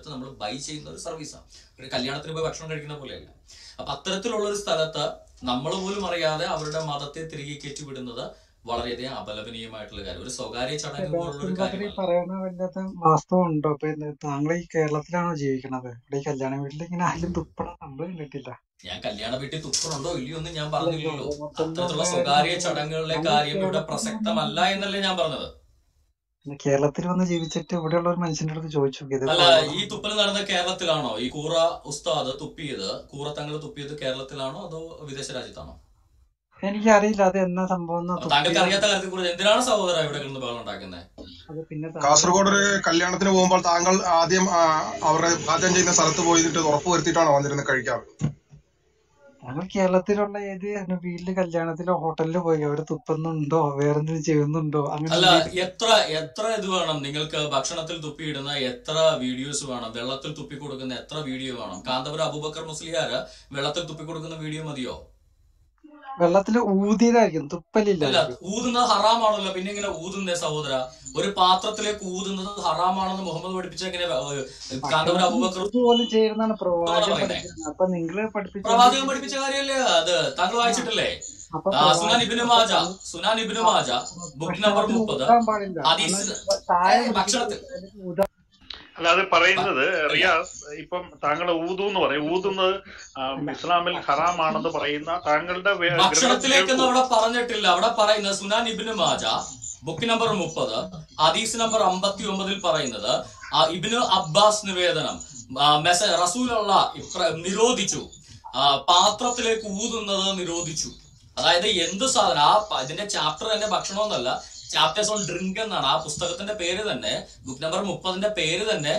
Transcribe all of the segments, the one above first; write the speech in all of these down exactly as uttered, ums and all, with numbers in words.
നമ്മൾ ബൈ ചെയ്യുന്ന ഒരു സർവീസാണ്. ഒരു കല്യാണത്തിന് പോയി ഭക്ഷണം കഴിക്കുന്ന പോലെയല്ല. അപ്പൊ അത്തരത്തിലുള്ള ഒരു സ്ഥലത്ത് നമ്മൾ പോലും അറിയാതെ അവരുടെ മതത്തെ തിരികെ കയറ്റി വിടുന്നത് വളരെയധികം അപലപനീയമായിട്ടുള്ള കാര്യം. ഒരു സ്വകാര്യ ചടങ്ങ് പോലുള്ള ഒരു കാര്യം പറയുന്ന വല്ലാത്ത വാസ്തവം ഉണ്ടോ? ഇപ്പൊ താങ്കൾ ഈ കേരളത്തിലാണോ ജീവിക്കണത്? ഇവിടെ ഈ കല്യാണ വീട്ടിൽ ഇങ്ങനെ ആരും തുപ്പണം നമ്മൾ കണ്ടിട്ടില്ല. ഞാൻ കല്യാണ വീട്ടിൽ തുപ്പണുണ്ടോ ഇല്ലയോ എന്ന് ഞാൻ പറഞ്ഞില്ലല്ലോ. അത്തരത്തിലുള്ള സ്വകാര്യ ചടങ്ങുകളിലെ കാര്യം ഇവിടെ പ്രസക്തമല്ല എന്നല്ലേ ഞാൻ പറഞ്ഞത്. കേരളത്തിൽ വന്ന് ജീവിച്ചിട്ട് ഇവിടെയുള്ള ഒരു മനുഷ്യന്റെ അടുത്ത് ചോദിച്ചു നോക്കിയത്. അല്ല, ഈ തുപ്പൽ നടന്ന കേരളത്തിലാണോ? ഈ കൂറ ഉസ്താദ് തുപ്പിയത്, കൂറ തങ്ങൾ തുപ്പിയത് കേരളത്തിലാണോ അതോ വിദേശ രാജ്യത്താണോ? എനിക്കറിയില്ല അത് എന്നാ സംഭവം. താങ്കൾക്ക് അറിയാത്ത കാര്യത്തെ കുറിച്ച് എന്തിനാണ് സഹോദര ഇവിടെ കിടന്ന് ബഹളം ഉണ്ടാക്കുന്നത്? കാസർഗോഡ് ഒരു കല്യാണത്തിന് പോകുമ്പോൾ താങ്കൾ ആദ്യം അവരുടെ പാചകം ചെയ്യുന്ന സ്ഥലത്ത് പോയിട്ട് ഉറപ്പ് വരുത്തിയിട്ടാണോ വന്നിരുന്ന് കഴിക്കാറ്? ഞങ്ങൾ കേരളത്തിലുള്ള ഏത് വീട്ടില് കല്യാണത്തിലോ ഹോട്ടലിലോ പോയി അവര് തുപ്പുന്നുണ്ടോ വേറെന്തെങ്കിലും ചെയ്യുന്നുണ്ടോ അങ്ങനെ? അല്ല, എത്ര എത്ര ഇത് വേണം നിങ്ങൾക്ക്? ഭക്ഷണത്തിൽ തുപ്പിയിടുന്ന എത്ര വീഡിയോസ് വേണം? വെള്ളത്തിൽ തുപ്പി കൊടുക്കുന്ന എത്ര വീഡിയോ വേണം? കാന്തപുരം അബൂബക്കർ മുസ്ലിയാര് വെള്ളത്തിൽ തുപ്പി കൊടുക്കുന്ന വീഡിയോ മതിയോ? വെള്ളത്തില് ഊതിയതായിരിക്കും, തുപ്പലില്ല. അല്ല, ഊതുന്നത് ഹറാമാണല്ലോ. പിന്നെ ഇങ്ങനെ ഊതുന്നേ സഹോദര? ഒരു പാത്രത്തിലേക്ക് ഊതുന്നത് ഹറാമാണെന്ന് മുഹമ്മദ് പഠിപ്പിച്ച എങ്ങനെ കാന്തപുരം അബൂബക്കർ പോലും ചെയ്യുന്നതാണ് പ്രവാചകൻ. അപ്പൊ നിങ്ങള് പ്രവാചകൻ പഠിപ്പിച്ച കാര്യമല്ലേ അത്? താങ്കൾ വായിച്ചിട്ടില്ലേ? Sunan Ibn Majah, Sunan Ibn Majah book number മുപ്പത് ഹദീസ് ഭക്ഷണത്തിൽ. അല്ല, അത് പറയുന്നത് റിയാസ്, ഇപ്പം താങ്കൾ ഊതു എന്ന് പറയും. ഊതുന്നത് ഇസ്ലാമിൽ ഹറാമാണെന്ന് പറയുന്ന താങ്കളുടെ ഭക്ഷണത്തിലേക്ക് അവിടെ പറഞ്ഞിട്ടില്ല. അവിടെ പറയുന്നത് Sunan Ibn Majah book number മുപ്പത് ഹദീസ് നമ്പർ അമ്പത്തി ഒമ്പതിൽ പറയുന്നത് ഇബ്നു അബ്ബാസ് നിവേദനം റസൂലുള്ള നിരോധിച്ചു, പാത്രത്തിലേക്ക് ഊതുന്നത് നിരോധിച്ചു. അതായത് എന്ത് സാധനം, ആ ഇതിന്റെ ചാപ്റ്റർ തന്നെ ഭക്ഷണം എന്നല്ല, ചാപ്റ്റേഴ്സ് ഓൺ ഡ്രിങ്ക് എന്നാണ് ആ പുസ്തകത്തിന്റെ പേര് തന്നെ. ബുക്ക് നമ്പർ മുപ്പതിന്റെ പേര് തന്നെ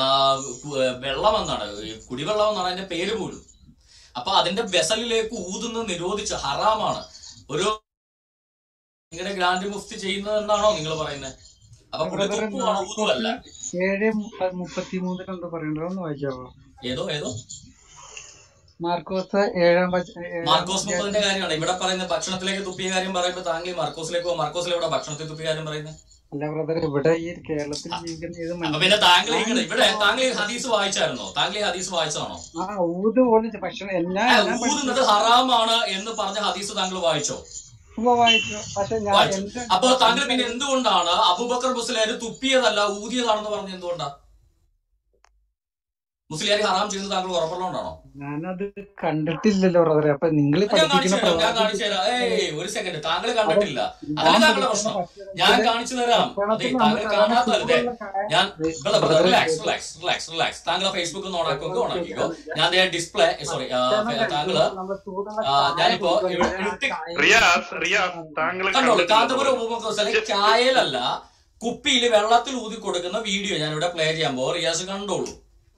വെള്ളം എന്നാണ്, കുടിവെള്ളം എന്നാണ് അതിന്റെ പേര് പോലും. അപ്പൊ അതിന്റെ വെസലിലേക്ക് ഊതുന്നത് നിരോധിച്ചു, ഹറാമാണ്. ഒരു നിങ്ങളുടെ ഗ്രാൻഡ് മുഫ്തി ചെയ്യുന്നത് എന്നാണോ നിങ്ങൾ പറയുന്നത്? അപ്പൊ ഊതുവല്ല. ഏഴ് മുപ്പത്തി മൂന്നിലെന്തോ പറയണ്ടോ ഒന്ന് വായിക്കാവോ? ഏതോ ഏതോ മാർക്കോസ് ഏഴാം മാർക്കോസ് മുപ്പതിന്റെ കാര്യമാണ് ഇവിടെ പറയുന്നത്. ഭക്ഷണത്തിലേക്ക് തുപ്പിയ കാര്യം പറയുമ്പോൾ താങ്കൾ മാർക്കോസിലേക്ക് പോകും. മാർക്കോസിലെ ഇവിടെ ഭക്ഷണത്തിൽ തുപ്പിയ കാര്യം പറയുന്നത് അല്ല ബ്രദർ, ഇവിടെ ഈ കേരളത്തിൽ ജീവിക്കുന്ന പിന്നെ താങ്കൾ ഇവിടെ താങ്കൾ ഈ ഹദീസ് വായിച്ചായിരുന്നോ? താങ്കൾ ഈ ഹദീസ് വായിച്ചതാണോ? ആ ഊത് പോലും ഭക്ഷണം ഊതുന്നത് ഹറാമാണ് എന്ന് പറഞ്ഞ ഹദീസ് താങ്കൾ വായിച്ചോ? വായിച്ചു. പക്ഷെ ഞാൻ അപ്പൊ താങ്കൾ പിന്നെ എന്തുകൊണ്ടാണ് അബൂബക്കർ മുസ്ലിയാർ തുപ്പിയതല്ല ഊതിയതാണെന്ന് പറഞ്ഞത്? എന്തുകൊണ്ടാ? മുസ്ലിയാർ ഹറാം ചെയ്യുന്നത് താങ്കൾ ഉറപ്പുള്ളതുകൊണ്ടാണോ? ഞാനത് കണ്ടിട്ടില്ലല്ലോ ബ്രദറെ. അപ്പൊ നിങ്ങൾ ഞാൻ കാണിച്ചു തരാം. ഏയ് ഒരു സെക്കൻഡ്, താങ്കൾ കണ്ടിട്ടില്ല, അതല്ല താങ്കളുടെ പ്രശ്നം. ഞാൻ കാണിച്ചു തരാം. താങ്കൾ കാണാത്തല്ലേ? ഞാൻ റിലാക്സ് റിലാക്സ് റിലാക്സ് റിലാക്സ് താങ്കളെ ഫേസ്ബുക്ക് ഒന്ന് ഓണാക്കോ ഓണാക്കിക്കോ. ഞാൻ ഡിസ്പ്ലേ സോറി താങ്കള് ഞാനിപ്പോ കണ്ടോളൂ. കാന്തപുരം ഉപഭോക്തൃ ചായയിലല്ല കുപ്പിയിൽ വെള്ളത്തിൽ ഊതി കൊടുക്കുന്ന വീഡിയോ ഞാൻ ഇവിടെ പ്ലേ ചെയ്യാൻ പോ. റിയാസ് കണ്ടോളൂ.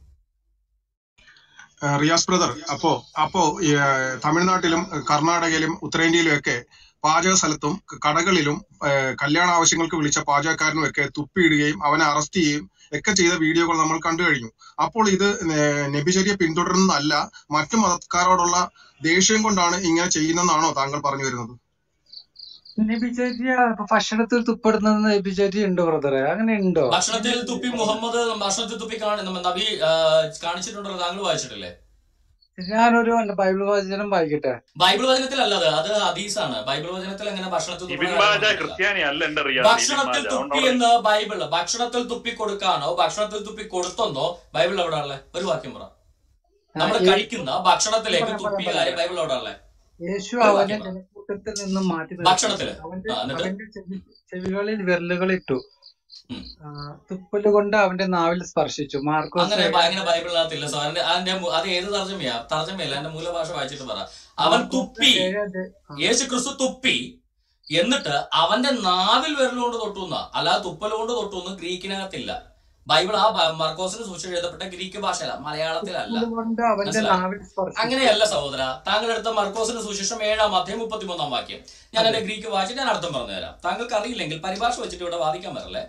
റിയാസ് ബ്രദർ, അപ്പോ അപ്പോ തമിഴ്നാട്ടിലും കർണാടകയിലും ഉത്തരേന്ത്യയിലും ഒക്കെ പാചക സ്ഥലത്തും കടകളിലും കല്യാണ ആവശ്യങ്ങൾക്ക് വിളിച്ച പാചകക്കാരനും ഒക്കെ തുപ്പിയിടുകയും അവനെ അറസ്റ്റ് ചെയ്യുകയും ഒക്കെ ചെയ്ത വീഡിയോകൾ നമ്മൾ കണ്ടു കഴിഞ്ഞു. അപ്പോൾ ഇത് നബിചര്യ പിന്തുടരുന്നതല്ല, മറ്റു മതക്കാരോടുള്ള ദേഷ്യം കൊണ്ടാണ് ഇങ്ങനെ ചെയ്യുന്നതെന്നാണോ താങ്കൾ പറഞ്ഞു വരുന്നത്? നബിചര്യ ഭക്ഷണത്തിൽ തുപ്പിടുന്നത് നബിചര്യ ഉണ്ടോ ബ്രദറെ? അങ്ങനെ ഉണ്ടോ? ഭക്ഷണത്തിൽ തുപ്പി മുഹമ്മദ് ഭക്ഷണത്തിൽ തുപ്പി നബി കാണിച്ചിട്ടുണ്ടല്ലോ, താങ്കൾ വായിച്ചിട്ടില്ലേ? ഞാനൊരു ബൈബിൾ വചനം വായിക്കട്ടെ. ബൈബിൾ വചനത്തിലല്ലത്, അത് ഹദീസാണ്. ബൈബിൾ വചനത്തിൽ എങ്ങനെ ഭക്ഷണത്തിൽ ഭക്ഷണത്തിൽ തുപ്പി എന്ന് ബൈബിള് ഭക്ഷണത്തിൽ തുപ്പി കൊടുക്കാനോ ഭക്ഷണത്തിൽ തുപ്പി കൊടുത്തെന്നോ ബൈബിൾ എവിടെ ഉള്ളേ? ഒരു വാക്യം പറ. നമ്മൾ കഴിക്കുന്ന ഭക്ഷണത്തിലേക്ക് തുപ്പിയ കാര്യം ബൈബിൾ എവിടെ ഉള്ളേ? യേശു അവനെ ജനക്കൂട്ടത്തിൽ നിന്നും മാറ്റി ഭക്ഷണത്തില് അവന്റെ ചെവികളിൽ വിരലുകൾ ഇട്ടു, തുപ്പല് കൊണ്ട് അവന്റെ നാവിൽ സ്പർശിച്ചു. മാർക്കോസ് അങ്ങനെ അങ്ങനെ ബൈബിളിനകത്തില്ല. സോ അതിന്റെ അതിന്റെ അത് ഏത് തർജ്ജമയാ? തർജ്ജമയല്ല, അതിന്റെ മൂലഭാഷ വായിച്ചിട്ട് പറ. അവൻ തുപ്പി, യേശു ക്രിസ്തു തുപ്പി, എന്നിട്ട് അവന്റെ നാവിൽ വിരലുകൊണ്ട് തൊട്ടുന്ന, അല്ലാതെ തുപ്പല് കൊണ്ട് തൊട്ടുന്ന ഗ്രീക്കിനകത്തില്ല. ബൈബിൾ ആ മാർക്കോസിന് സൂക്ഷിച്ച് എഴുതപ്പെട്ട ഗ്രീക്ക് ഭാഷയല്ല, മലയാളത്തിലല്ല. അങ്ങനെയല്ല സഹോദര. താങ്കൾ എടുത്ത മാർക്കോസിന് സുശേഷം ഏഴാം അധ്യായം മുപ്പത്തിമൂന്നാം വാക്യം ഞാൻ എന്റെ ഗ്രീക്ക് വായിച്ചിട്ട് ഞാൻ അർത്ഥം പറഞ്ഞു തരാം. താങ്കൾക്ക് അറിയില്ലെങ്കിൽ പരിഭാഷ വെച്ചിട്ട് ഇവിടെ വാദിക്കാൻ വരല്ലേ?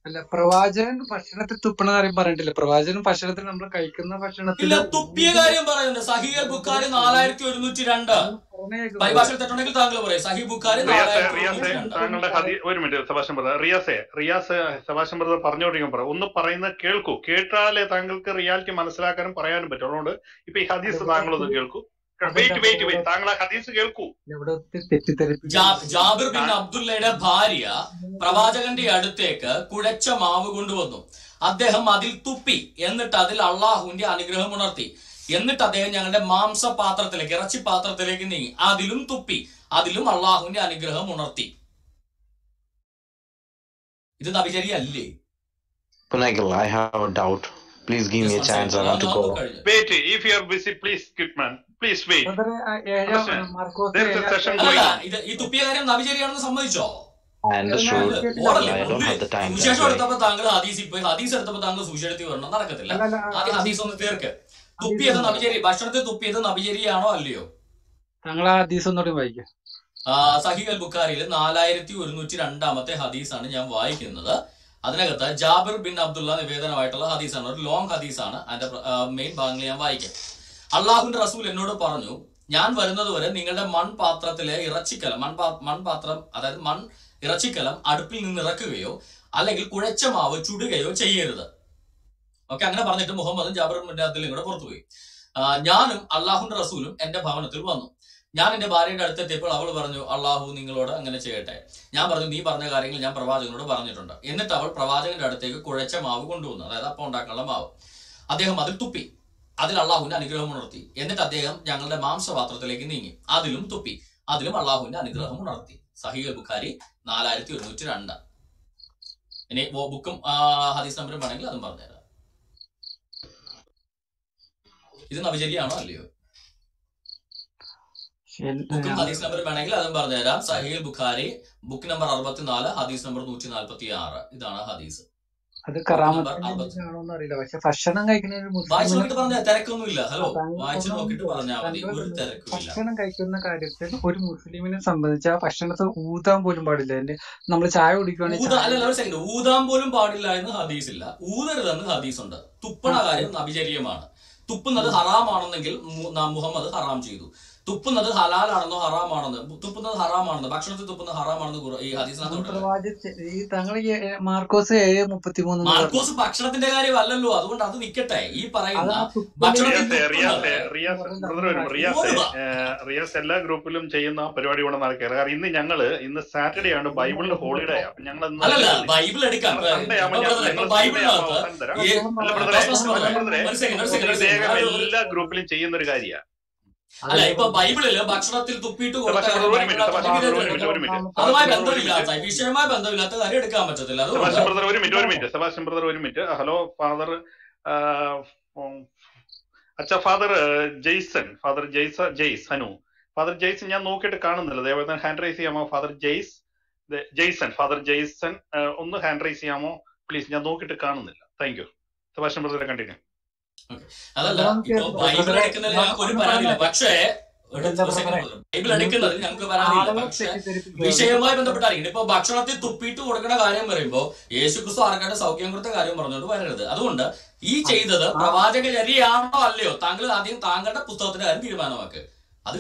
അല്ല, പ്രവാചകൻ ഭക്ഷണത്തിൽ തുപ്പണ കാര്യം പറഞ്ഞിട്ടില്ല. പ്രവാചകൻ ഭക്ഷണത്തിൽ നമ്മൾ കഴിക്കുന്ന ഇല്ല, ഭക്ഷണത്തില് തുപ്പിയ കാര്യം പറയുന്നുണ്ട്. സഹീൽ ബുഖാരി നാലായിരത്തി ഒരുന്നൂറ്റി രണ്ട്. പരിഭാഷയിൽ തെറ്റുണ്ടെങ്കിൽ താങ്കൾ പറയും. സഹി ബുഖാരി റിയാസെ നാലായിരത്തി റിയാസെ ഒരുന്നൂറ്റി രണ്ട്. താങ്കളുടെ ഹദീ ഒരു മിനിറ്റ് സെബാസ്റ്റ്യൻ ബ്രദർ. റിയാസെ റിയാസ് സെബാസ്റ്റ്യൻ ബ്രദർ പറഞ്ഞോടിക്കാൻ പറ. ഒന്ന് പറയുന്നത് കേൾക്കൂ. കേട്ടാലേ താങ്കൾക്ക് റിയാലിറ്റി മനസ്സിലാക്കാനും പറയാനും പറ്റും. അതുകൊണ്ട് ഇപ്പൊ ഈ ഹദീസ് താങ്കളൊന്ന് കേൾക്കൂ. വെയിറ്റ് വെയിറ്റ് വെയിറ്റ് താങ്കൾ ആ ഹദീസ് കേൾക്കൂ. ഇവിടെ ഒത്തിരി തെറ്റിദ്ധരിപ്പിക്കും. ജാ- ജാബിർ ബിൻ അബ്ദുള്ളയുടെ ഭാര്യ പ്രവാചകന്റെ അടുത്തേക്ക് കുഴച്ച മാവ് കൊണ്ടുവന്നു. അദ്ദേഹം അതിൽ തുപ്പി. എന്നിട്ട് അതിൽ അള്ളാഹുവിന്റെ അനുഗ്രഹം ഉണർത്തി. എന്നിട്ട് അദ്ദേഹം ഞങ്ങളുടെ മാംസപാത്രത്തിലേക്ക്, ഇറച്ചി പാത്രത്തിലേക്ക് നീങ്ങി. അതിലും തുപ്പി. അതിലും അള്ളാഹുവിന്റെ അനുഗ്രഹം ഉണർത്തി. ഇത് നബിചര്യല്ലേ? Punagal, I have a doubt. Please give me a chance. I want to go. കഴിഞ്ഞു. Wait, if you are busy, please, good man, please wait. ബ്രദറെ, ആ ഏഴാം Understand? Markose There is a ഏഴാം session അല്ലല്ല, going on. ഇത് ഈ തുപ്പിയ കാര്യം നബിചര്യാണെന്ന് സമ്മതിച്ചോ? I understood. ഓടല്ലേ? I don't have the time. സുവിശേഷം That's why. എടുത്തപ്പോ താങ്കൾ ഹദീസിൽ പോയി, ഹദീസ് എടുത്തപ്പോ താങ്കൾ സുവിശേഷത്തിൽ വരണം. നടക്കത്തില്ല. അല്ല, അല്ല, ആദ്യം ഹദീസ് ഒന്ന് തീർക്ക്. തുപ്പിയത് നബിചര്യ, ഭക്ഷണത്തിൽ തുപ്പിയത് നബിചര്യയാണോ അല്ലയോ? താങ്കൾ ആ ഹദീസ് ഒന്നുകൂടി വായിക്കാം. സഹീഹ് അൽ ബുഖാരിയിൽ നാലായിരത്തി ഒരുന്നൂറ്റി രണ്ടാമത്തെ ഹദീസാണ് ഞാൻ വായിക്കുന്നത്. അതിനകത്ത് ജാബിർ ബിൻ അബ്ദുള്ള നിവേദനമായിട്ടുള്ള ഹദീസാണ്. ഒരു ലോങ് ഹദീസാണ്. അതിന്റെ മെയിൻ ഭാഗങ്ങൾ ഞാൻ വായിക്കാം. അള്ളാഹുവിന്റെ റസൂൽ എന്നോട് പറഞ്ഞു, ഞാൻ വരുന്നത് വരെ നിങ്ങളുടെ മൺപാത്രത്തിലെ ഇറച്ചിക്കലം, മൺപാ മൺപാത്രം അതായത് മൺ ഇറച്ചിക്കലം അടുപ്പിൽ നിന്ന് ഇറക്കുകയോ അല്ലെങ്കിൽ കുഴച്ച മാവ് ചുടുകയോ ചെയ്യരുത്. ഓക്കെ, അങ്ങനെ പറഞ്ഞിട്ട് മുഹമ്മദും ജാബിർ ബിൻ അബ്ദുള്ളയും കൂടെ പുറത്തുപോയി. ഞാനും അള്ളാഹുവിന്റെ റസൂലും എന്റെ ഭവനത്തിൽ വന്നു. ഞാൻ എന്റെ ഭാര്യയുടെ അടുത്തെത്തിയപ്പോൾ അവൾ പറഞ്ഞു, അള്ളാഹു നിങ്ങളോട് അങ്ങനെ ചെയ്യട്ടെ. ഞാൻ പറഞ്ഞു, നീ പറഞ്ഞ കാര്യങ്ങൾ ഞാൻ പ്രവാചകനോട് പറഞ്ഞിട്ടുണ്ട്. എന്നിട്ട് അവൾ പ്രവാചകന്റെ അടുത്തേക്ക് കുഴച്ച മാവ് കൊണ്ടുവന്നു, അതായത് അപ്പം ഉണ്ടാക്കാനുള്ള മാവ്. അദ്ദേഹം അതിൽ തുപ്പി. അതിൽ അള്ളാഹുവിന്റെ അനുഗ്രഹം ഉണർത്തി. എന്നിട്ട് അദ്ദേഹം ഞങ്ങളുടെ മാംസപാത്രത്തിലേക്ക് നീങ്ങി. അതിലും തുപ്പി. അതിലും അള്ളാഹുവിന്റെ അനുഗ്രഹം ഉണർത്തി. സഹീഹ് ബുഖാരി നാലായിരത്തി ഒരുന്നൂറ്റി രണ്ട്. ഇനി ബുക്കും ഹദീസ് നമ്പറും വേണമെങ്കിൽ അതും പറഞ്ഞുതരാം. ഇത് നബിചര്യയാണോ അല്ലയോ? ബുക്കും ഹദീസ് നമ്പർ വേണമെങ്കിൽ അതും പറഞ്ഞുതരാം. സഹീഹ് ബുഖാരി ബുക്ക് നമ്പർ അറുപത്തിനാല്, ഹദീസ് നമ്പർ നൂറ്റി നാൽപ്പത്തി ആറ്. ഇതാണ് ഹദീസ്. അത് കറാമത്താണോന്ന് അറിയില്ല. പക്ഷെ ഭക്ഷണം കഴിക്കുന്നതിന് വായിച്ചു മുസ്ലിമിന് നോക്കിട്ട് പറഞ്ഞ തിരക്കൊന്നുമില്ല. ഹലോ, താങ്കൾ വായിച്ചു നോക്കിട്ട് പറഞ്ഞാൽ മതി. താങ്കൾ ഒരു തിരക്കുമില്ല. ഭക്ഷണം കഴിക്കുന്ന കാര്യത്തിൽ ഒരു മുസ്ലിമിനെ സംബന്ധിച്ച് ആ ഭക്ഷണത്തെ ഊതാൻ പോലും പാടില്ല. എന്റെ നമ്മൾ ചായ കുടിക്കുകയാണെങ്കിൽ ഊതാ അല്ലല്ല ഒരു സെക്കൻഡ്, ഊതാൻ പോലും പാടില്ല എന്ന് ഹദീസില്ല. ഊതരുതെന്ന് ഹദീസുണ്ട്. തുപ്പണ കാര്യം നബിചര്യമാണ്. തുപ്പുന്നത് ഹറാമാണെന്നെങ്കിൽ മുഹമ്മദ് ഹറാം ചെയ്തു. തുപ്പുന്നത് ഹലാലാണെന്നോ ഹറാമാണെന്ന്, തുപ്പുന്നത് ഹറാമാണെന്ന്, ഭക്ഷണത്തിൽ തുപ്പുന്നത് ഹറാമാണെന്ന് ഈ ഹദീസിനകത്ത്. ഈ താങ്കൾ മാർക്കോസ് ഏഴ് മുപ്പത്തി മൂന്ന് മാർക്കോസ് ഭക്ഷണത്തിന്റെ കാര്യമല്ലല്ലോ. അതുകൊണ്ട് അത് നിക്കട്ടെ. ഈ പറയുന്ന റിയാസ് എല്ലാ ഗ്രൂപ്പിലും ചെയ്യുന്ന പരിപാടി കൊണ്ട് നടക്കുക. കാരണം ഇന്ന് ഞങ്ങള് ഇന്ന് സാറ്റർഡേ ആണ്, ബൈബിളിന്റെ ഹോളിഡേ ആണ്. ഞങ്ങൾ അല്ലല്ല ബൈബിൾ എടുക്കാം. എല്ലാ ഗ്രൂപ്പിലും ചെയ്യുന്ന ഒരു കാര്യമാണ്. അല്ല, ഇപ്പൊ ബൈബിളില് ഭക്ഷണത്തിൽ തുപ്പിയിട്ട് അതുമായി ബന്ധമില്ലാത്ത വിഷയവുമായി ബന്ധമില്ലാത്ത കാര്യം എടുക്കാൻ പറ്റത്തില്ല. ഒരു മിനിറ്റ് ഒരു മിനിറ്റ് സെബാസ്റ്റ്യൻ ബ്രദർ ഒരു മിനിറ്റ്. ഹലോ ഫാദർ, അച്ഛാ ഫാദർ ജെയ്സൺ, ഫാദർ ജെയ്സ ജെയ്സ് ഹനു, ഫാദർ ജെയ്സൺ ഞാൻ നോക്കിയിട്ട് കാണുന്നില്ല. ദയവായി ഹാൻഡ് റൈസ് ചെയ്യാമോ? ഫാദർ ജെയ്സ് ജെയ്സൺ ഫാദർ ജെയ്സൺ ഒന്ന് ഹാൻഡ് റൈസ് ചെയ്യാമോ പ്ലീസ്? ഞാൻ നോക്കിയിട്ട് കാണുന്നില്ല. Thank you. സെബാസ്റ്റ്യൻ ബ്രദറെ കണ്ടിന്യൂ. അതല്ല, ഇപ്പൊ ബൈബിൾ എടുക്കുന്നതിൽ ഞങ്ങൾക്ക് ഒരു പരാതിയില്ല. പക്ഷേ ബൈബിൾ എടുക്കുന്നതിൽ ഞങ്ങൾക്ക് പരാതിയില്ല. പക്ഷെ വിഷയവുമായി ബന്ധപ്പെട്ടായിരിക്കും. ഇപ്പൊ ഭക്ഷണത്തിൽ തുപ്പിയിട്ട് കൊടുക്കുന്ന കാര്യം പറയുമ്പോ യേശു ക്രിസ്തു ആർക്കായിട്ട് സൗഖ്യം കൊടുത്ത കാര്യം പറഞ്ഞുകൊണ്ട് വരരുത്. അതുകൊണ്ട് ഈ ചെയ്തത് പ്രവാചകചര്യയാണോ അല്ലയോ താങ്കൾ ആദ്യം താങ്കളുടെ പുസ്തകത്തിന്റെ കാര്യം തീരുമാനമാക്ക്. അത്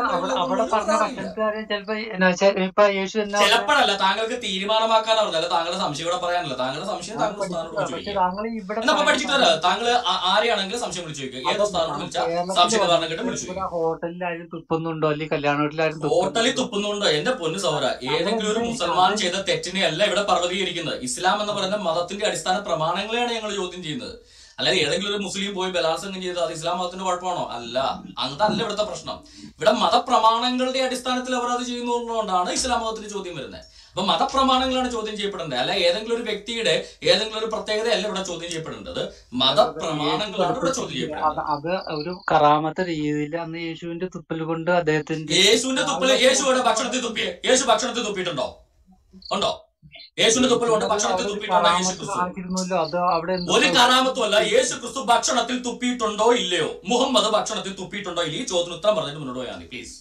ചിലപ്പോഴല്ല താങ്കൾക്ക് തീരുമാനമാക്കാനാ പറഞ്ഞത്. താങ്കളുടെ സംശയം ഇവിടെ പറയാനല്ല. താങ്കളുടെ സംശയം താങ്കളുടെ സ്ഥാനത്ത് പഠിച്ചിട്ട് വരാം. താങ്കൾ ആരെയാണെങ്കിലും സംശയം വിളിച്ചു ചോദിക്കുക. ഏത് സ്ഥാനത്ത് വിളിച്ചാൽ സംശയം പറഞ്ഞിട്ട് വിളിച്ചു ചോദിക്കുക. ഹോട്ടലിൽ ആരും തുപ്പുന്നുണ്ടോ അല്ലെങ്കിൽ കല്യാണ വീട്ടിലാരും ഹോട്ടലിൽ തുപ്പുന്നുണ്ടോ? എന്റെ പൊന്നു സഹോദര, ഏതെങ്കിലും ഒരു മുസൽമാൻ ചെയ്ത തെറ്റിനെയല്ല ഇവിടെ പർവ്വതീകരിക്കുന്നത്. ഇസ്ലാം എന്ന് പറയുന്ന മതത്തിന്റെ അടിസ്ഥാന പ്രമാണങ്ങളെയാണ് ഞങ്ങൾ ചോദ്യം ചെയ്യുന്നത്. അല്ലാതെ ഏതെങ്കിലും ഒരു മുസ്ലിം പോയി ബലാത്സംഗം ചെയ്ത് അത് ഇസ്ലാം മതത്തിന്റെ കുഴപ്പമാണോ? അല്ല, അങ്ങനല്ല ഇവിടുത്തെ പ്രശ്നം. ഇവിടെ മതപ്രമാണങ്ങളുടെ അടിസ്ഥാനത്തിൽ അവർ അത് ചെയ്യുന്നതുകൊണ്ടാണ് ഇസ്ലാം മതത്തിന് ചോദ്യം വരുന്നത്. അപ്പൊ മതപ്രമാണങ്ങളാണ് ചോദ്യം ചെയ്യപ്പെടേണ്ടത്. അല്ല ഏതെങ്കിലും ഒരു വ്യക്തിയുടെ ഏതെങ്കിലും ഒരു പ്രത്യേകതയല്ല ഇവിടെ ചോദ്യം ചെയ്യപ്പെടേണ്ടത്. മതപ്രമാണങ്ങളാണ് ഇവിടെ ചോദ്യം ചെയ്യപ്പെടുന്നത്. അത് ഒരു കറാമത്തെ രീതിയിൽ അന്ന് യേശുവിന്റെ തുപ്പൽ കൊണ്ട് അദ്ദേഹത്തിന്റെ യേശുവിന്റെ തുപ്പല് യേശുവിടെ ഭക്ഷണത്തിൽ തുപ്പി യേശു ഭക്ഷണത്തിൽ തുപ്പിയിട്ടുണ്ടോ? ഉണ്ടോ? യേശുവിന്റെ തുപ്പൽ കൊണ്ട് ഭക്ഷണത്തിൽ തുപ്പിയിട്ടുണ്ടോ യേശു ക്രിസ്തു? ഒരു കറാമത്തും അല്ല. യേശു ക്രിസ്തു ഭക്ഷണത്തിൽ തുപ്പിയിട്ടുണ്ടോ ഇല്ലയോ? മുഹമ്മദ് ഭക്ഷണത്തിൽ തുപ്പിയിട്ടുണ്ടോ ഇല്ലയോ? ഈ ചോദ്യം ഉത്തരം പറഞ്ഞിട്ട് മുന്നോട്ട് പോയാൽ മതി പ്ലീസ്.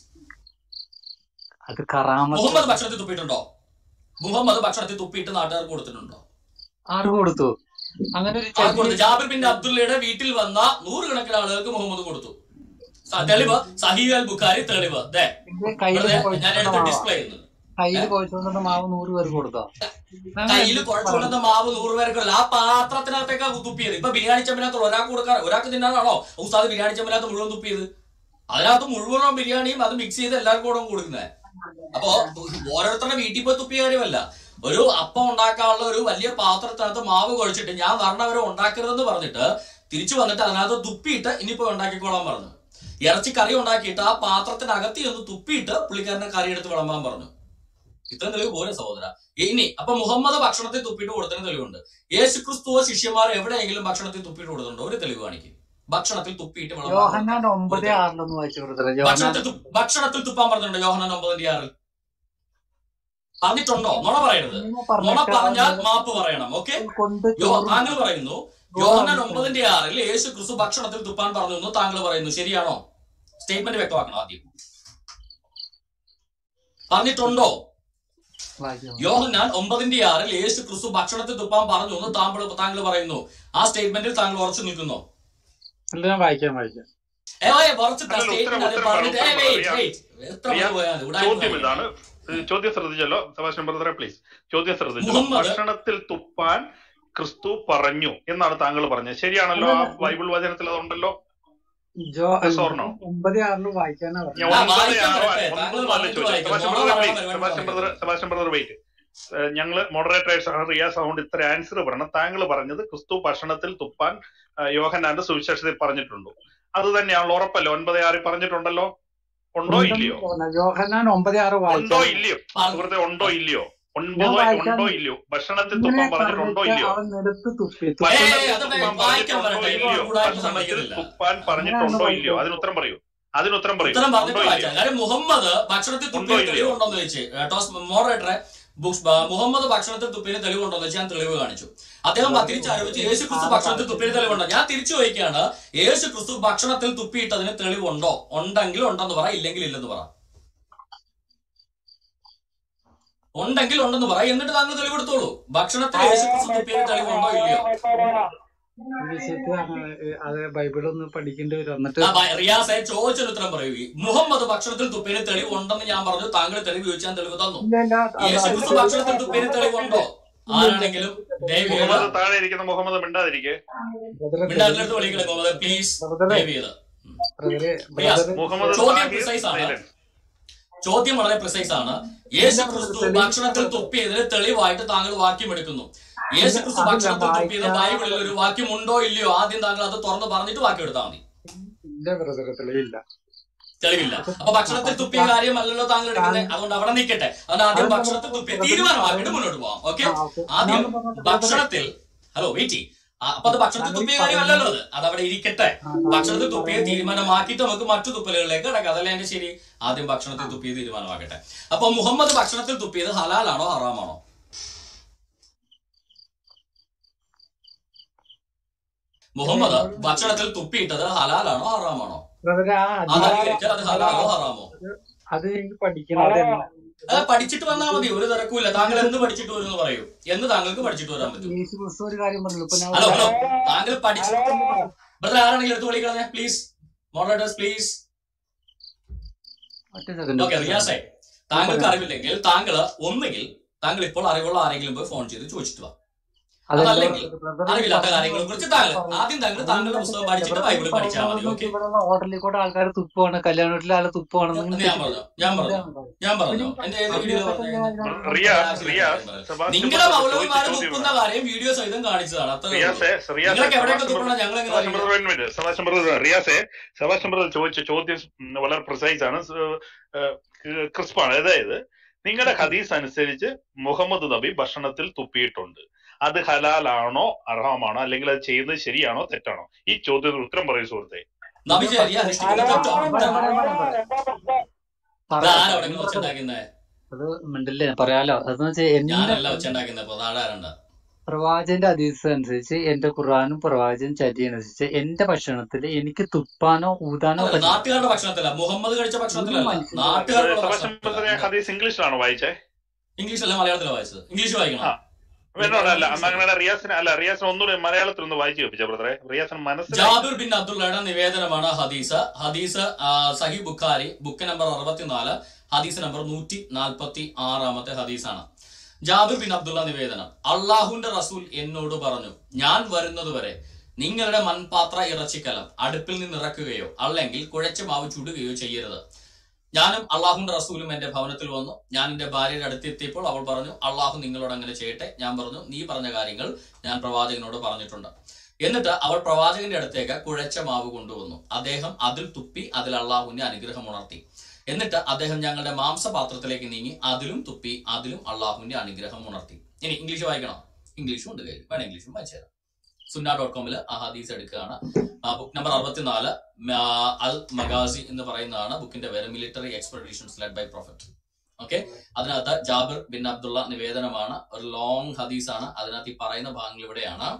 മുഹമ്മദ് ഭക്ഷണത്തിൽ തുപ്പിയിട്ടുണ്ടോ? മുഹമ്മദ് ഭക്ഷണത്തിൽ തുപ്പിയിട്ട് നാട്ടുകാർക്ക് കൊടുത്തിട്ടുണ്ടോ? ആർക്ക് കൊടുത്തു? അങ്ങനെ ഒരു ആർക്ക് കൊടുത്തു? ജാബിർ ബിൻ അബ്ദുള്ളയുടെ വീട്ടിൽ വന്ന നൂറുകണക്കിന് ആളുകൾക്ക് മുഹമ്മദ് കൊടുത്തു. തെളിവ് സഹീഹ് അൽ ബുഖാരി തെളിവ് ഞാൻ എടുത്ത് ഡിസ്പ്ലേ ചെയ്യുന്നു. കയ്യിൽ കുഴച്ചുകൊണ്ടുവന്ന മാവ് നൂറ് പേർക്ക് കൊടുത്തോ? കയ്യിൽ കുഴച്ചുകൊണ്ടുവന്ന മാവ് നൂറ് പേർക്കല്ല, ആ പാത്രത്തിനകത്തേക്കാ തുപ്പിയത്. ഇപ്പൊ ബിരിയാണി ചെമ്പിനകത്ത് ഒരാൾക്ക് കൊടുക്കാൻ ഒരാൾക്ക് തിന്നാനാണോ ഉസ്താദ് ബിരിയാണി ചെമ്പിനകത്ത് മുഴുവൻ തുപ്പിയത്? അതിനകത്ത് മുഴുവനും ബിരിയാണിയും അത് മിക്സ് ചെയ്ത് എല്ലാവർക്കും കൂടെ കൊടുക്കുന്നത്. അപ്പൊ ഓരോരുത്തരുടെ വീട്ടിൽ പോയി തുപ്പിയ കാര്യമല്ല. ഒരു അപ്പം ഉണ്ടാക്കാനുള്ള ഒരു വലിയ പാത്രത്തിനകത്ത് മാവ് കുഴച്ചിട്ട് ഞാൻ വരണവരെ ഉണ്ടാക്കരുതെന്ന് പറഞ്ഞിട്ട് തിരിച്ചു വന്നിട്ട് അതിനകത്ത് തുപ്പിയിട്ട് ഇനിയിപ്പോ ഉണ്ടാക്കിക്കോളാൻ പറഞ്ഞു. ഇറച്ചി കറി ഉണ്ടാക്കിയിട്ട് ആ പാത്രത്തിനകത്ത് ഒന്ന് തുപ്പിയിട്ട് പുള്ളിക്കാരനെ കറി എടുത്ത് വിളമ്പാൻ പറഞ്ഞു. ഇത്രയും തെളിവ് പോലെ സഹോദര. ഇനി അപ്പൊ മുഹമ്മദ് ഭക്ഷണത്തിൽ തുപ്പിയിട്ട് കൊടുത്തതിന് തെളിവുണ്ട്. യേശു ക്രിസ്തുവോ ശിഷ്യന്മാർ എവിടെയെങ്കിലും ഭക്ഷണത്തിൽ തുപ്പിയിട്ട് കൊടുത്തിട്ടുണ്ടോ? ഒരു തെളിവ് കാണിക്കും. ഭക്ഷണത്തിൽ തുപ്പിയിട്ട് ഭക്ഷണത്തിൽ ഭക്ഷണത്തിൽ തുപ്പാൻ പറഞ്ഞിട്ടുണ്ടോ? യോഹന്നാൻ ഒമ്പതിന്റെ ആറിൽ പറഞ്ഞിട്ടുണ്ടോ? നുണ പറയരുത്. നുണ പറഞ്ഞാൽ മാപ്പ് പറയണം. ഓക്കെ, താങ്കൾ പറയുന്നു യോഹന്നാൻ ഒമ്പതിന്റെ ആറിൽ യേശു ക്രിസ്തു ഭക്ഷണത്തിൽ തുപ്പാൻ പറഞ്ഞു എന്ന് താങ്കൾ പറയുന്നു. ശരിയാണോ? സ്റ്റേറ്റ്മെന്റ് വ്യക്തമാക്കണം. ആദ്യം പറഞ്ഞിട്ടുണ്ടോ? യോഹന്നാൻ ഒമ്പതിന്റെ ആറിൽ യേശു ക്രിസ്തു ഭക്ഷണത്തിൽ തുപ്പാൻ പറഞ്ഞു എന്ന് താങ്കൾ താങ്കൾ പറയുന്നു. ആ സ്റ്റേറ്റ്മെന്റിൽ താങ്കൾ ഉറച്ചു നിൽക്കുന്നോ? വായിക്കാം വായിക്കാം ചോദ്യം ഇതാണ്. ചോദ്യം ശ്രദ്ധിച്ചല്ലോ സെബാസ്റ്റ്യൻ ബ്രദറെ, പ്ലീസ്. ചോദ്യം ശ്രദ്ധിച്ചല്ലോ. ഭക്ഷണത്തിൽ തുപ്പാൻ ക്രിസ്തു പറഞ്ഞു എന്നാണ് താങ്കൾ പറഞ്ഞത്. ശരിയാണല്ലോ? ആ ബൈബിൾ വചനത്തിൽ അതുണ്ടല്ലോ. Sebastian brother wait. ഞങ്ങള് മോഡറേറ്റേഴ്സ് ആണ്. റിയാസ് അതുകൊണ്ട് ഇത്ര ആൻസർ പറയണം. താങ്കൾ പറഞ്ഞത് ക്രിസ്തു ഭക്ഷണത്തിൽ തുപ്പാൻ യോഹന്നാന്റെ സുവിശേഷത്തിൽ പറഞ്ഞിട്ടുണ്ടോ? അത് തന്നെയാണല്ലോ, ഉറപ്പല്ലോ? ഒൻപത് ആറ് പറഞ്ഞിട്ടുണ്ടല്ലോ. ഉണ്ടോ ഇല്ലയോ? ഉണ്ടോ ഇല്ലയോ? സുഹൃത്തെ, ഉണ്ടോ ഇല്ലയോ? ഒൻപതോ ഉണ്ടോ ഇല്ലയോ? ഭക്ഷണത്തിൽ തുപ്പാൻ പറഞ്ഞിട്ടുണ്ടോ ഇല്ലയോ? ഭക്ഷണത്തിൽ തുപ്പാൻ പറഞ്ഞിട്ടുണ്ടോ ഇല്ലയോ? അതിനുത്തരം പറയൂ. അതിനുത്തരം പറയൂ. മുഹമ്മദ് ഭക്ഷണത്തിൽ തുപ്പിയിട്ടുണ്ടോന്ന് ചോദിച്ചു മോഡറേറ്ററെ. മുഹമ്മദ് ഭക്ഷണത്തിൽ തുപ്പിന് തെളിവുണ്ടോ എന്ന് വെച്ചാൽ ഞാൻ തെളിവ് കാണിച്ചു. അദ്ദേഹം തിരിച്ചാരോപിച്ച് യേശു ക്രിസ്തു ഭക്ഷണത്തിൽ തുപ്പിന് തെളിവുണ്ടോ? ഞാൻ തിരിച്ചു ചോദിക്കുകയാണ്, യേശു ക്രിസ്തു ഭക്ഷണത്തിൽ തുപ്പിയിട്ടതിന് തെളിവുണ്ടോ? ഉണ്ടെങ്കിൽ ഉണ്ടെന്ന് പറ, ഇല്ലെങ്കിൽ ഇല്ലെന്ന് പറ. ഉണ്ടെങ്കിൽ ഉണ്ടെന്ന് പറ, എന്നിട്ട് താങ്കൾ തെളിവെടുത്തോളൂ. ഭക്ഷണത്തിൽ യേശു ക്രിസ്തു തുപ്പിയതിന് തെളിവുണ്ടോ ഇല്ലയോ? ബൈബിളൊന്ന് പഠിക്കേണ്ടി വരും. റിയാസെ ചോദിച്ചൊരു ഉത്തരം പറയൂ. മുഹമ്മദ് ഭക്ഷണത്തിൽ തുപ്പിന് തെളിവ് ഉണ്ടെന്ന് ഞാൻ പറഞ്ഞു, താങ്കൾ തെളിവ് ചോദിച്ചാൽ തെളിവ് തന്നു. യേശു ക്രിസ്തു ഭക്ഷണത്തിൽ തുപ്പിന് തെളിവുണ്ടോ? ആരാണെങ്കിലും താഴെ ഇരിക്കുന്ന മുഹമ്മദ് മിണ്ടാതിരിക്കെ മിണ്ടാതിരടുത്ത് വിളിക്കണേ മുഹമ്മദ്, പ്ലീസ്. ചോദ്യം പ്രിസൈസ് ആണ്. ചോദ്യം വളരെ പ്രിസൈസ് ആണ്. യേശു ക്രിസ്തു ഭക്ഷണത്തിൽ തുപ്പിയതിന് തെളിവായിട്ട് താങ്കൾ വാക്യം എടുക്കുന്നു. യേശു ക്രിസ്തു ഭക്ഷണത്തിൽ തുപ്പിയത് ബൈബിളിൽ ഒരു വാക്യം ഉണ്ടോ ഇല്ലയോ? ആദ്യം താങ്കൾ അത് തുറന്ന് പറഞ്ഞിട്ട് വാക്യം എടുത്താൽ മതി. തെളിവില്ല. അപ്പൊ ഭക്ഷണത്തിൽ തുപ്പിയ കാര്യമല്ലല്ലോ താങ്കൾ എടുക്കുന്നത്. അതുകൊണ്ട് അവിടെ നിൽക്കട്ടെ. അതുകൊണ്ട് ആദ്യം ഭക്ഷണത്തിൽ തുപ്പിയ തീരുമാനമാക്കിയിട്ട് മുന്നോട്ട് പോവാം. ഓക്കെ, ആദ്യം ഭക്ഷണത്തിൽ ഹലോ വെയിറ്റ്. അപ്പൊ അത് ഭക്ഷണത്തിൽ തുപ്പിയ കാര്യമല്ലല്ലോ. അത് അതവിടെ ഇരിക്കട്ടെ. ഭക്ഷണത്തിൽ തുപ്പിയ തീരുമാനമാക്കിയിട്ട് നമുക്ക് മറ്റു തുപ്പലുകളിലേക്ക് കിടക്കാം. അതല്ലേ എന്റെ ശരി? ആദ്യം ഭക്ഷണത്തിൽ തുപ്പിയ തീരുമാനമാക്കട്ടെ. അപ്പൊ മുഹമ്മദ് ഭക്ഷണത്തിൽ തുപ്പിയത് ഹലാലാണോ ഹറാമാണോ? മുഹമ്മദ് ഭക്ഷണത്തിൽ തുപ്പിയിട്ടത് ഹലാലാണോ ഹറാമാണോ? അത് ഹലാലോ ഹറാമോ? അത് പഠിക്കണം. പഠിച്ചിട്ട് വന്നാൽ മതി, ഒരു തിരക്കുമില്ല. താങ്കൾ എന്ന് പഠിച്ചിട്ട് വരും എന്ന് പറയൂ. എന്ന് താങ്കൾക്ക് പഠിച്ചിട്ട് വരാൻ പറ്റും. ഹലോ ഹലോ താങ്കൾ പഠിച്ചിട്ട് ബ്രദർ ആരാണെങ്കിലും എടുത്ത് വിളിക്കണേ പ്ലീസ്. Moderators please. ഓക്കെ റിയാസേ, താങ്കൾക്ക് അറിവില്ലെങ്കിൽ താങ്കൾ ഒന്നുകിൽ താങ്കൾ ഇപ്പോൾ അറിവുള്ള ആരെങ്കിലും പോയി ഫോൺ ചെയ്ത് ചോദിച്ചിട്ട് വാ. അതല്ലെങ്കിൽ അറിവില്ലാത്ത കാര്യങ്ങളെ കുറിച്ച് താങ്കൾ ആദ്യം താങ്കൾ താങ്കളുടെ പുസ്തകം പഠിച്ചിട്ട് ബൈബിൾ പഠിച്ചാൽ മതി. ഓക്കെ, ഹോട്ടലിൽ കൂടെ ആൾക്കാർ തുപ്പാണ്, കല്യാണ വീട്ടിലെ ആളെ തുപ്പാണ്. ഞാൻ പറഞ്ഞു ഞാൻ പറഞ്ഞു ഞാൻ പറഞ്ഞു എന്റെ വീഡിയോ നിങ്ങളുടെ മൗലവിമാര് തുപ്പുന്ന കാര്യം വീഡിയോ സഹിതം കാണിച്ചതാണ്. അത്ര നിങ്ങൾക്ക് എവിടെയൊക്കെ തുപ്പണം ഞങ്ങൾ ചോദിച്ച ചോദ്യം വളരെ പ്രിസൈസ് ആണ്, ക്രിസ്പാണ്. അതായത് നിങ്ങളുടെ ഹദീസ് അനുസരിച്ച് മുഹമ്മദ് നബി ഭക്ഷണത്തിൽ തുപ്പിയിട്ടുണ്ട്. അത് ഹലാലാണോ ഹറാമാണോ, അല്ലെങ്കിൽ അത് ചെയ്യുന്നത് ശരിയാണോ തെറ്റാണോ? ഈ ചോദ്യത്തിന് ഉത്തരം പറയൂ സുഹൃത്തെ. അത് മിണ്ടില്ലേ പറയാലോ. പ്രവാചകന്റെ ഹദീസ് അനുസരിച്ച് എന്റെ ഖുർആനും പ്രവാചകൻ ചര്യ അനുസരിച്ച് എന്റെ ഭക്ഷണത്തിൽ എനിക്ക് തുപ്പാനോ ഊതാനോ നാട്ടുകാരുടെ ഭക്ഷണത്തില മുഹമ്മദ് കഴിച്ച ഭക്ഷണത്തിലല്ല. ഹദീസ് ഇംഗ്ലീഷിലാണോ വായിച്ചേ? ഇംഗ്ലീഷല്ല മലയാളത്തിലാണ് വായിച്ചത്. ഇംഗ്ലീഷ് വായിക്കണം. എന്നോട് അല്ല അങ്ങനെ റിയാസിന് അല്ല റിയാസിന് ഒന്നുകൂടി മലയാളത്തിൽ ഒന്ന് വായിച്ചു കേൾപ്പിച്ച ബ്രദറെ. റിയാസിന് മനസ്സിലായി. ജാബിർ ബിൻ അബ്ദുള്ളയുടെ നിവേദനമാണ് ഹദീസ്. ഹദീസ് സഹി ബുഖാരി ബുക്ക് നമ്പർ അറുപത്തിനാല് ഹദീസ് നമ്പർ നൂറ്റി നാൽപ്പത്തി ആറാമത്തെ ഹദീസാണ്. ജാബിർ ബിൻ അബ്ദുള്ള നിവേദനം: അള്ളാഹുന്റെ റസൂൽ എന്നോട് പറഞ്ഞു, ഞാൻ വരുന്നതുവരെ നിങ്ങളുടെ മൺപാത്ര ഇറച്ചിക്കലം അടുപ്പിൽ നിന്ന് ഇറക്കുകയോ അല്ലെങ്കിൽ കുഴച്ച മാവ് ചുടുകയോ ചെയ്യരുത്. ഞാനും അള്ളാഹുന്റെ റസൂലും എന്റെ ഭവനത്തിൽ വന്നു. ഞാൻ എന്റെ ഭാര്യയുടെ അടുത്തെത്തിയപ്പോൾ അവൾ പറഞ്ഞു, അള്ളാഹു നിങ്ങളോട് അങ്ങനെ ചെയ്യട്ടെ. ഞാൻ പറഞ്ഞു, നീ പറഞ്ഞ കാര്യങ്ങൾ ഞാൻ പ്രവാചകനോട് പറഞ്ഞിട്ടുണ്ട്. എന്നിട്ട് അവൾ പ്രവാചകന്റെ അടുത്തേക്ക് കുഴച്ച മാവ് കൊണ്ടുവന്നു. അദ്ദേഹം അതിൽ തുപ്പി അതിൽ അള്ളാഹുവിന്റെ അനുഗ്രഹം ഉണർത്തി. എന്നിട്ട് അദ്ദേഹം ഞങ്ങളുടെ മാംസപാത്രത്തിലേക്ക് നീങ്ങി അതിലും തുപ്പി അതിലും അള്ളാഹുവിന്റെ അനുഗ്രഹം ഉണർത്തി. ഇനി ഇംഗ്ലീഷ് വായിക്കണം. ഇംഗ്ലീഷും ഉണ്ട് കയ്യിൽ, വേണം ഇംഗ്ലീഷും വായിച്ചു തരാം. സുന്ന ഡോട്ട് കോമിൽ ആ ഹദീസ് എടുക്കുകയാണ്. ബുക്ക് നമ്പർ അറുപത്തിനാല് അൽ മഗാസി എന്ന് പറയുന്നതാണ് ബുക്കിന്റെ പേര്. Military expeditions led by prophet. Okay, അതിനകത്ത് ജാബിർ ബിൻ അബ്ദുള്ള നിവേദനമാണ്. ഒരു ലോങ് ഹദീസ് ആണ്. അതിനകത്ത് ഈ പറയുന്ന ഭാഗങ്ങൾ ഇവിടെയാണ്.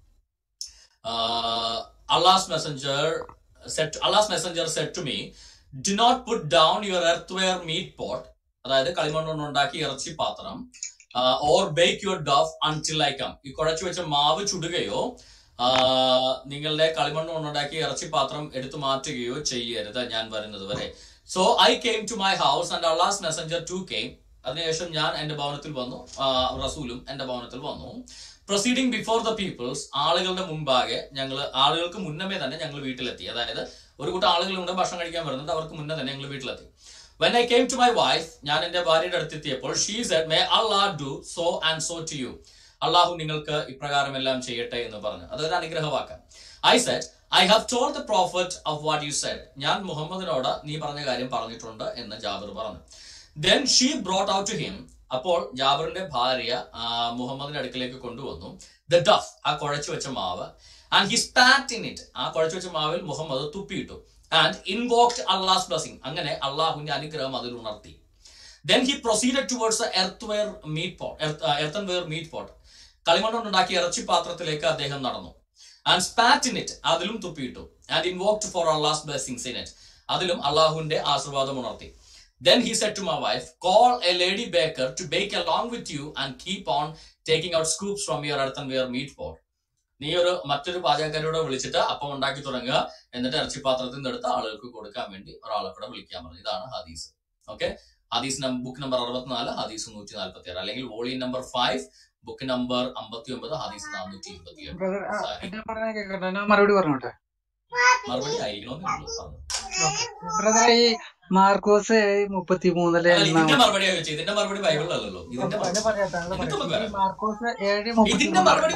Allah's messenger said Allah's messenger said to me, do not put down your earth meat pot, അതായത് കളിമണ്ണ് കൊണ്ടുണ്ടാക്കി ഇറച്ചി പാത്രം, or bake your dough until I come, ഈ കുഴച്ചു വെച്ച മാവ് ചുടുകയോ നിങ്ങളുടെ കളിമണ്ണ് കൊണ്ടുണ്ടാക്കി ഇറച്ചി പാത്രം എടുത്തു മാറ്റുകയോ ചെയ്യരുത് ഞാൻ വരുന്നത് വരെ. So I came to my house and Allah's messenger to came. അതിനുശേഷം ഞാൻ എന്റെ ഭവനത്തിൽ വന്നു, റസൂലും എന്റെ ഭവനത്തിൽ വന്നു. പ്രൊസീഡിങ് ബിഫോർ ദ പീപ്പിൾസ്, ആളുകളുടെ മുമ്പാകെ ഞങ്ങൾ, ആളുകൾക്ക് മുന്നമേ തന്നെ ഞങ്ങൾ വീട്ടിലെത്തി. അതായത് ഒരു കൂട്ടം ആളുകളുണ്ട് ഭക്ഷണം കഴിക്കാൻ വരുന്നുണ്ട്, അവർക്ക് മുന്നേ തന്നെ ഞങ്ങൾ വീട്ടിലെത്തി. When I came to my wife, ഞാൻ എന്റെ ഭാര്യയുടെ അടുത്തെത്തിയപ്പോൾ, she said, may Allah do so and so to you. അള്ളാഹു നിങ്ങൾക്ക് ഇപ്രകാരം എല്ലാം ചെയ്യട്ടെ എന്ന് പറഞ്ഞു. അതൊരു അനുഗ്രഹവാക്കം. I said, I have told the prophet of what you said. ഞാൻ മുഹമ്മദിനോട് നീ പറഞ്ഞ കാര്യം പറഞ്ഞിട്ടുണ്ട് എന്ന് ജാബിർ പറഞ്ഞു. Then she brought out to him, അപ്പോൾ ജാബിറിന്റെ ഭാര്യ മുഹമ്മദിന്റെ അടുക്കലേക്ക് കൊണ്ടുവന്നു the duff, ആ കുഴച്ചു വെച്ച മാവ്, and he spat in it, ആ കുഴച്ചു വെച്ച മാവിൽ Muhammad തുപ്പിയിട്ടു. And invoked Allah's blessing, അങ്ങനെ അള്ളാഹുവിന്റെ അനുഗ്രഹം അതിൽ ഉണർത്തി. Then he proceeded towards the earthenware meat pot, uh, earthenware meat pot, കളിമണ്ണ് കൊണ്ടുണ്ടാക്കിയ ഇറച്ചി പാത്രത്തിലേക്ക് അദ്ദേഹം നടന്നു. And spat in it, അതിലും തുപ്പിയിട്ടു. And invoked for Allah's blessings in it, അതിലും അള്ളാഹുവിന്റെ ആശീർവാദം ഉണർത്തി. Then he said to my wife, call a lady baker to bake along with you and keep on taking out scoops from your earthenware meat pot. നീ ഒരു മറ്റൊരു പാചകക്കാരോട് വിളിച്ചിട്ട് അപ്പം ഉണ്ടാക്കി തുടങ്ങുക, എന്നിട്ട് ഇറച്ചിപ്പാത്രത്തിൽ നിന്ന് എടുത്ത് ആളുകൾക്ക് കൊടുക്കാൻ വേണ്ടി ഒരാളെ കൂടെ വിളിക്കാൻ പറഞ്ഞു. ഇതാണ് ഹദീസ്. ഓക്കെ, ഹദീസ് ബുക്ക് നമ്പർ അറുപത്തിനാല് ഹദീസ് നൂറ്റി നാൽപ്പത്തി ആറ്, അല്ലെങ്കിൽ volume number five book number അമ്പത്തി ഒമ്പത് ഹദീസ് നാനൂറ്റി ഇരുപത്തി ഏഴ്. മറുപടി പറഞ്ഞോട്ടെ. മറുപടി ആയിരിക്കണമെന്ന് പറഞ്ഞു. ബ്രദറെ, ഈ മാർക്കോസ് മുപ്പത്തി മൂന്നിലെ ഇതിന്റെ മറുപടി ഇതിന്റെ മറുപടി ബൈബിളിലല്ലോ. ഇതിന്റെ മാർക്കോസ് ഏഴ് ഇതിന്റെ മറുപടി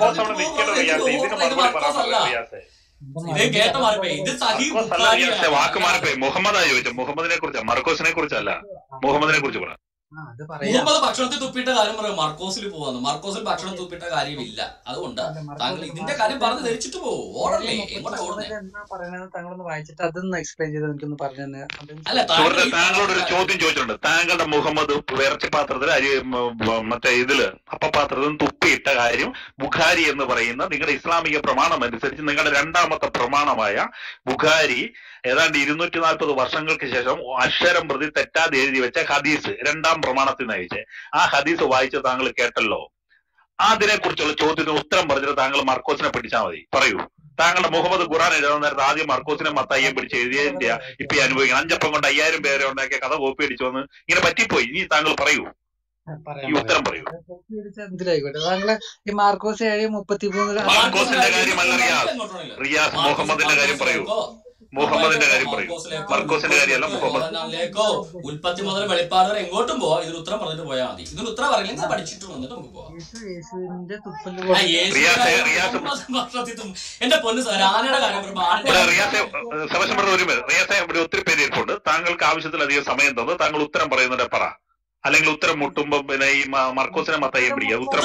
ഇത് കേട്ട മറുപടി ഇത് സഹീഹ് ബുഖാരിയാണ്. വാക്ക് മാറിപ്പോയി. മുഹമ്മദാ ചോദിച്ചത്, മുഹമ്മദിനെ കുറിച്ച്, മർക്കോസിനെ കുറിച്ചല്ല, മുഹമ്മദിനെ കുറിച്ച് പറ. മുഹമ്മദ് ഭക്ഷണത്തിൽ തുപ്പിട്ട കാര്യം പറയും. മർക്കോസിൽ പോവാന്ന്, മർക്കോസിൽ ഭക്ഷണം തുപ്പിട്ട കാര്യമില്ല. അതുകൊണ്ട് താങ്കൾ ഇതിന്റെ കാര്യം പറഞ്ഞ് ധരിച്ചിട്ട് പോകും. ഓടല്ലേ, എങ്ങോട്ടാ ഓടുന്നേ? താങ്കളൊന്ന് വായിച്ചിട്ട് അതൊന്ന് എക്സ്പ്ലെയിൻ ചെയ്ത് എനിക്കൊന്ന് പറഞ്ഞു തന്നെ. അല്ല, താങ്കളോട് ഒരു ചോദ്യം ചോദിച്ചിട്ടുണ്ട്. താങ്കളുടെ മുഹമ്മദ് ഇറച്ചി പാത്രത്തിൽ അരി മറ്റേ ഇതില് അപ്പപാത്രത്തിൽ തുപ്പിയിട്ട കാര്യം ബുഖാരി എന്ന് പറയുന്ന നിങ്ങളുടെ ഇസ്ലാമിക പ്രമാണം അനുസരിച്ച് നിങ്ങളുടെ രണ്ടാമത്തെ പ്രമാണമായ ബുഖാരി ഏതാണ്ട് ഇരുന്നൂറ്റി നാൽപ്പത് വർഷങ്ങൾക്ക് ശേഷം അക്ഷരം പ്രതി തെറ്റാതെ എഴുതി വെച്ച ഹദീസ്, രണ്ടാം പ്രമാണത്തിൽ നയിച്ച് ആ ഹദീസ് വായിച്ച് താങ്കൾ കേട്ടല്ലോ. അതിനെ കുറിച്ചുള്ള ചോദ്യത്തിന് ഉത്തരം പറഞ്ഞിട്ട് താങ്കൾ മർക്കോസിനെ പിടിച്ചാൽ മതി. പറയൂ, താങ്കളുടെ മുഹമ്മദ് ഖുർആൻ എഴുതുന്ന നേരത്തെ ആദ്യം മർക്കോസിനെ മത്തായിയെ പിടിച്ച് എഴുതിയതിന്റെ ഇപ്പൊ അനുഭവിക്കണം. അഞ്ചപ്പം കൊണ്ട് അയ്യായിരം പേരെ ഉണ്ടാക്കിയ കഥ കോപ്പി അടിച്ചു വന്ന് ഇങ്ങനെ പറ്റിപ്പോയി. ഇനി താങ്കൾ പറയൂ, ഈ ഉത്തരം പറയൂ. എന്തിലായിക്കോട്ടെ, താങ്കള് ഈ മാർക്കോസ് ഏഴ് മുപ്പത്തി മൂന്നില് മാർക്കോസിന്റെ കാര്യമല്ല റിയാസ്, റിയാസ് മുഹമ്മദിന്റെ കാര്യം പറയൂ. മുഹമ്മദിന്റെ കാര്യം പറയൂ, മർക്കോസിന്റെ കാര്യമല്ല മുഹമ്മദ്. ഉൽപ്പത്തി മുതൽ വെളിപ്പാട് വരെ എങ്ങോട്ടും പോവാം. ഇതിന് ഉത്തരം പറഞ്ഞിട്ട് പോയാൽ മതി. ഇതിന് ഉത്തരം പറയില്ലെങ്കിൽ പഠിച്ചിട്ട് വന്നിട്ട് നമുക്ക് പോവാം. എന്റെ പൊന്ന് സാർ, ആനയുടെ കാര്യം റിയാസെ സമസ്യ പറഞ്ഞ ഒരു പേര് റിയാസെ ഇവിടെ ഒത്തിരി പേര് ഇരിപ്പുണ്ട്. താങ്കൾക്ക് ആവശ്യത്തിലധികം സമയം തന്നു. താങ്കൾ ഉത്തരം പറയുന്നുണ്ടെ പറ, അല്ലെങ്കിൽ ഉത്തരം മുട്ടുമ്പോ പിന്നെ ഈ മർക്കോസിനെ മത്തായി പിടിക്കുക. ഉത്തരം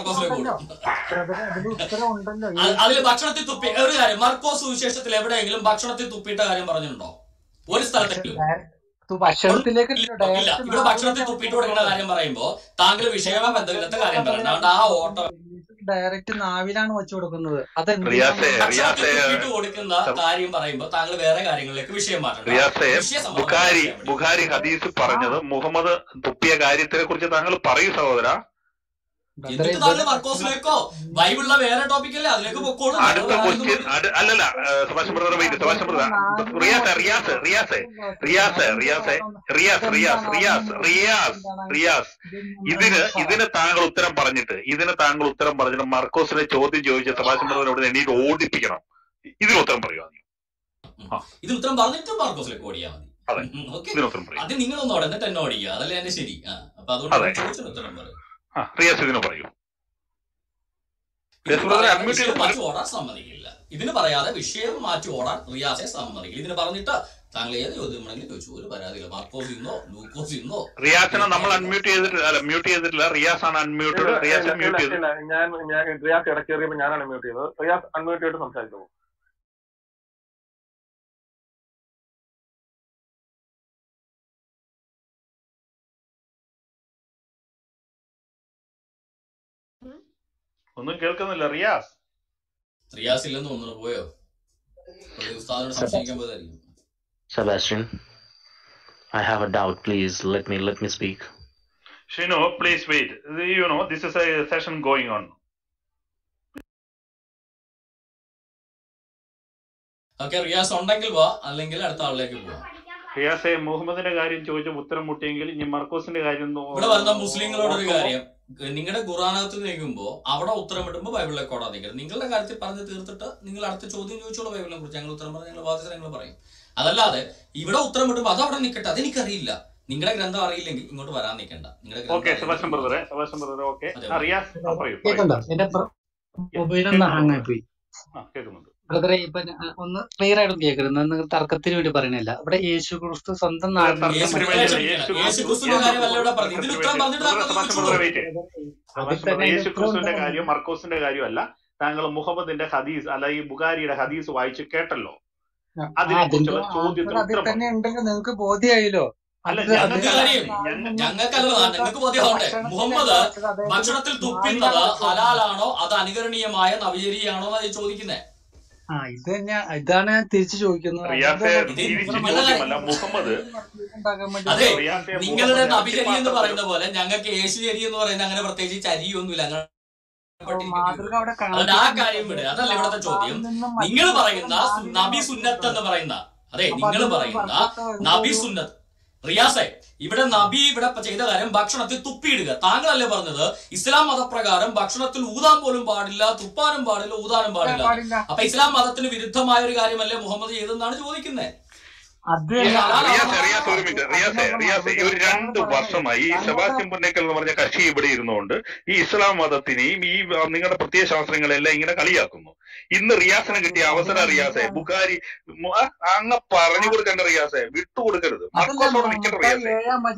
അതിൽ ഭക്ഷണത്തിൽ തുപ്പി ഒരു കാര്യം മർക്കോസ് സുവിശേഷത്തിൽ എവിടെയെങ്കിലും ഭക്ഷണത്തിൽ തുപ്പിയിട്ട കാര്യം പറഞ്ഞിട്ടുണ്ടോ? ഒരു സ്ഥലത്തെങ്കിലും ഭക്ഷണത്തിലേക്ക് ഇവിടെ ഭക്ഷണത്തിൽ തുപ്പിയിട്ട് കൊടുക്കുന്ന കാര്യം പറയുമ്പോ താങ്കൾ വിഷയമായി ബന്ധമില്ലാത്ത കാര്യം പറയണം. അതുകൊണ്ട് ആ ഓട്ടോ ഡയറക്റ്റ് നാവിലാണ് വെച്ചു കൊടുക്കുന്നത്. ഭക്ഷണത്തിൽ കൊടുക്കുന്ന കാര്യം പറയുമ്പോ താങ്കൾ വേറെ കാര്യങ്ങളിലേക്ക് വിഷയം മാറ്റണം. ബുഖാരി ബുഖാരി ഹദീസ് പറഞ്ഞത് മുഹമ്മദ് തുപ്പിയ കാര്യത്തിനെ കുറിച്ച് താങ്കൾ പറയൂ സഹോദര. എന്നിട്ട് താങ്കൾ മർക്കോസിലേക്കോ ബൈബിളിലെ വേറെ ടോപ്പിക്കല്ലേ അതിലേക്ക് പൊക്കോളൂ. അടുത്ത ക്വസ്റ്റ്യൻ അല്ലല്ല Sebastian brother wait Sebastian brother Riyas Riyas Riyas Riyas Riyas Riyas Riyas Riyas Riyas Riyas ഇതിന് ഇതിന് താങ്കൾ ഉത്തരം പറഞ്ഞിട്ട് ഇതിന് താങ്കൾ ഉത്തരം പറഞ്ഞിട്ട് മർക്കോസിനെ ചോദ്യം ചോദിച്ച സബാഷൻ ബ്രദറിനോട് എണ്ണീറ്റ് ഓടിപ്പിക്കണം. ഇതിന് ഉത്തരം പറയുക. ഇതിന് ഉത്തരം പറഞ്ഞിട്ട് മാർക്കോസിലേക്ക് ഓടിയാൽ മതി. അത് നിങ്ങളൊന്നും എന്നിട്ട് എന്നെ ഓടിക്കുക, അതല്ലേ എന്റെ ശരി. അപ്പൊ അതുകൊണ്ട് ചോദിച്ചത് ഉത്തരം പറയും. റിയാസ് ഇതിന് പറയൂ. മാറ്റി ഓടാൻ സമ്മതിക്കില്ല. ഇതിന് പറയാതെ വിഷയം മാറ്റി ഓടാൻ റിയാസെ സമ്മതിക്കില്ല. ഇതിന് പറഞ്ഞിട്ട് താങ്കൾ ഏത് ചോദ്യം വേണമെങ്കിലും ചോദിച്ചു, ഒരു പരാതിയില്ല. മാർക്കോസ് ഇന്നോ ലൂക്കോസ് ഇന്നോ. റിയാസിനെ നമ്മൾ അൺമ്യൂട്ട് ചെയ്തിട്ടില്ല, അല്ല മ്യൂട്ട് ചെയ്തിട്ടില്ല. റിയാസ് ആണ് അൺമ്യൂട്ടഡ്. റിയാസ് മ്യൂട്ട് ചെയ്തില്ല. ഞാൻ റിയാസ് ഇടയ്ക്ക് കയറിയപ്പോൾ ഞാനാണ് മ്യൂട്ട് ചെയ്തത്. റിയാസ് അൺമ്യൂട്ട് ചെയ്തിട്ട് സംസാരിച്ചു. ഒന്നും കേൾക്കുന്നില്ല. റിയാസ് റിയാസ് ഇല്ലെന്ന് തോന്നുന്നു, പോയോ? ഉസ്താദിനോട് സംശയിക്കാൻ പോയതായിരിക്കും. Sebastian, I have a doubt. Please let me let me speak. Shino, please wait. You know, this is a session going on. Okay, Riyas ഉണ്ടെങ്കിൽ വാ, അല്ലെങ്കിൽ അടുത്ത ആളിലേക്ക് പോവാം. റിയാസെ മുഹമ്മദിന്റെ കാര്യം ചോദിച്ച ഉത്തരം മുട്ടിയെങ്കിൽ ഇനി മർക്കോസിന്റെ കാര്യം ഇവിടെ വരുന്ന മുസ്ലിങ്ങളോടൊരു കാര്യം, നിങ്ങളുടെ ഖുറാനകത്ത് നീക്കുമ്പോ അവിടെ ഉത്തരം ഇടുമ്പോ ബൈബിളിലേക്ക് ഓടാൻ നിൽക്കരുത്. നിങ്ങളുടെ കാര്യത്തിൽ പറഞ്ഞ് തീർത്തിട്ട് നിങ്ങൾ അടുത്ത ചോദ്യം ചോദിച്ചോളൂ. ബൈബിളിനെ കുറിച്ച് ഞങ്ങൾ ഉത്തരം പറഞ്ഞ് ഞങ്ങൾ ബാധിച്ച ഞങ്ങൾ പറയും. അതല്ലാതെ ഇവിടെ ഉത്തരം ഇടുമ്പോ അത് അവിടെ നിൽക്കട്ടെ, അതെനിക്കറിയില്ല, നിങ്ങളുടെ ഗ്രന്ഥം അറിയില്ലെങ്കിൽ ഇങ്ങോട്ട് വരാൻ നിൽക്കണ്ട. നിങ്ങളുടെ ബ്രദറെ ഇപ്പൊ ഒന്ന് ക്ലിയർ ആയിട്ടും കേൾക്കരുത്, നിങ്ങൾ തർക്കത്തിന് വേണ്ടി പറയണില്ല. ഇവിടെ യേശു ക്രിസ്തു സ്വന്തം നാട്ടിൽ യേശുക്രിസ്തുവിന്റെ കാര്യം മർക്കോസിന്റെ കാര്യമല്ല. താങ്കൾ മുഹമ്മദിന്റെ ഹദീസ് അല്ല ഈ ബുഖാരിയുടെ ഹദീസ് വായിച്ച് കേട്ടല്ലോ. അതിനെ കുറിച്ചുള്ള ചോദ്യത്തിന് തന്നെ ഉണ്ടല്ലോ, നിങ്ങൾക്ക് ബോധ്യമായല്ലോ. അല്ല ഞങ്ങൾക്കല്ല, നിങ്ങൾക്ക് ബോധ്യമാവട്ടെ. മുഹമ്മദ് ഭക്ഷണത്തിൽ തുപ്പിക്കുന്നത് ഹലാലാണോ അത് അനുകരണീയമായ നവചര്യയാണോ എന്നാണ് ചോദിക്കുന്നത്. ആ ഇത് തന്നെ ഇതാണ് ഞാൻ തിരിച്ചു ചോദിക്കുന്നത്. മുഹമ്മദ് അതെ, നിങ്ങളുടെ നബിചരി എന്ന് പറയുന്ന പോലെ ഞങ്ങൾക്ക് യേശുചരി എന്ന് പറയുന്ന അങ്ങനെ പ്രത്യേകിച്ച് ചരിയൊന്നുമില്ല. അതുകൊണ്ട് ആ കാര്യം വിട്, അതല്ല ഇവിടുത്തെ ചോദ്യം. നിങ്ങൾ പറയുന്ന നബി സുന്നത്ത് എന്ന് പറയുന്ന, അതെ നിങ്ങൾ പറയുന്ന നബി സുന്നത്ത്, റിയാസെ ഇവിടെ നബി ഇവിടെ ചെയ്ത കാര്യം ഭക്ഷണത്തിൽ തുപ്പിയിടുക. താങ്കളല്ലേ പറഞ്ഞത് ഇസ്ലാം മതപ്രകാരം ഭക്ഷണത്തിൽ ഊതാൻ പോലും പാടില്ല, തുപ്പാനും പാടില്ല, ഊതാനും പാടില്ല. അപ്പൊ ഇസ്ലാം മതത്തിന് വിരുദ്ധമായ ഒരു കാര്യമല്ലേ മുഹമ്മദ് ചെയ്തെന്നാണ് ചോദിക്കുന്നത്. ഒരു രണ്ട് വർഷമായി ഈ സെബാസ്റ്റ്യൻ പുന്നേക്കൽ എന്ന് പറഞ്ഞ കക്ഷി ഇവിടെ ഇരുന്നുകൊണ്ട് ഈ ഇസ്ലാം മതത്തിനെയും ഈ നിങ്ങളുടെ പ്രത്യയ ശാസ്ത്രങ്ങളെല്ലാം ഇങ്ങനെ കളിയാക്കുന്നു. ഇന്ന് റിയാസിന് കിട്ടിയ അവസരം റിയാസെ ബുഖാരി അങ്ങ് പറഞ്ഞു കൊടുക്കേണ്ട, റിയാസെ വിട്ടുകൊടുക്കരുത്. മർക്കോസോട് നിൽക്കേണ്ട റിയാസെ.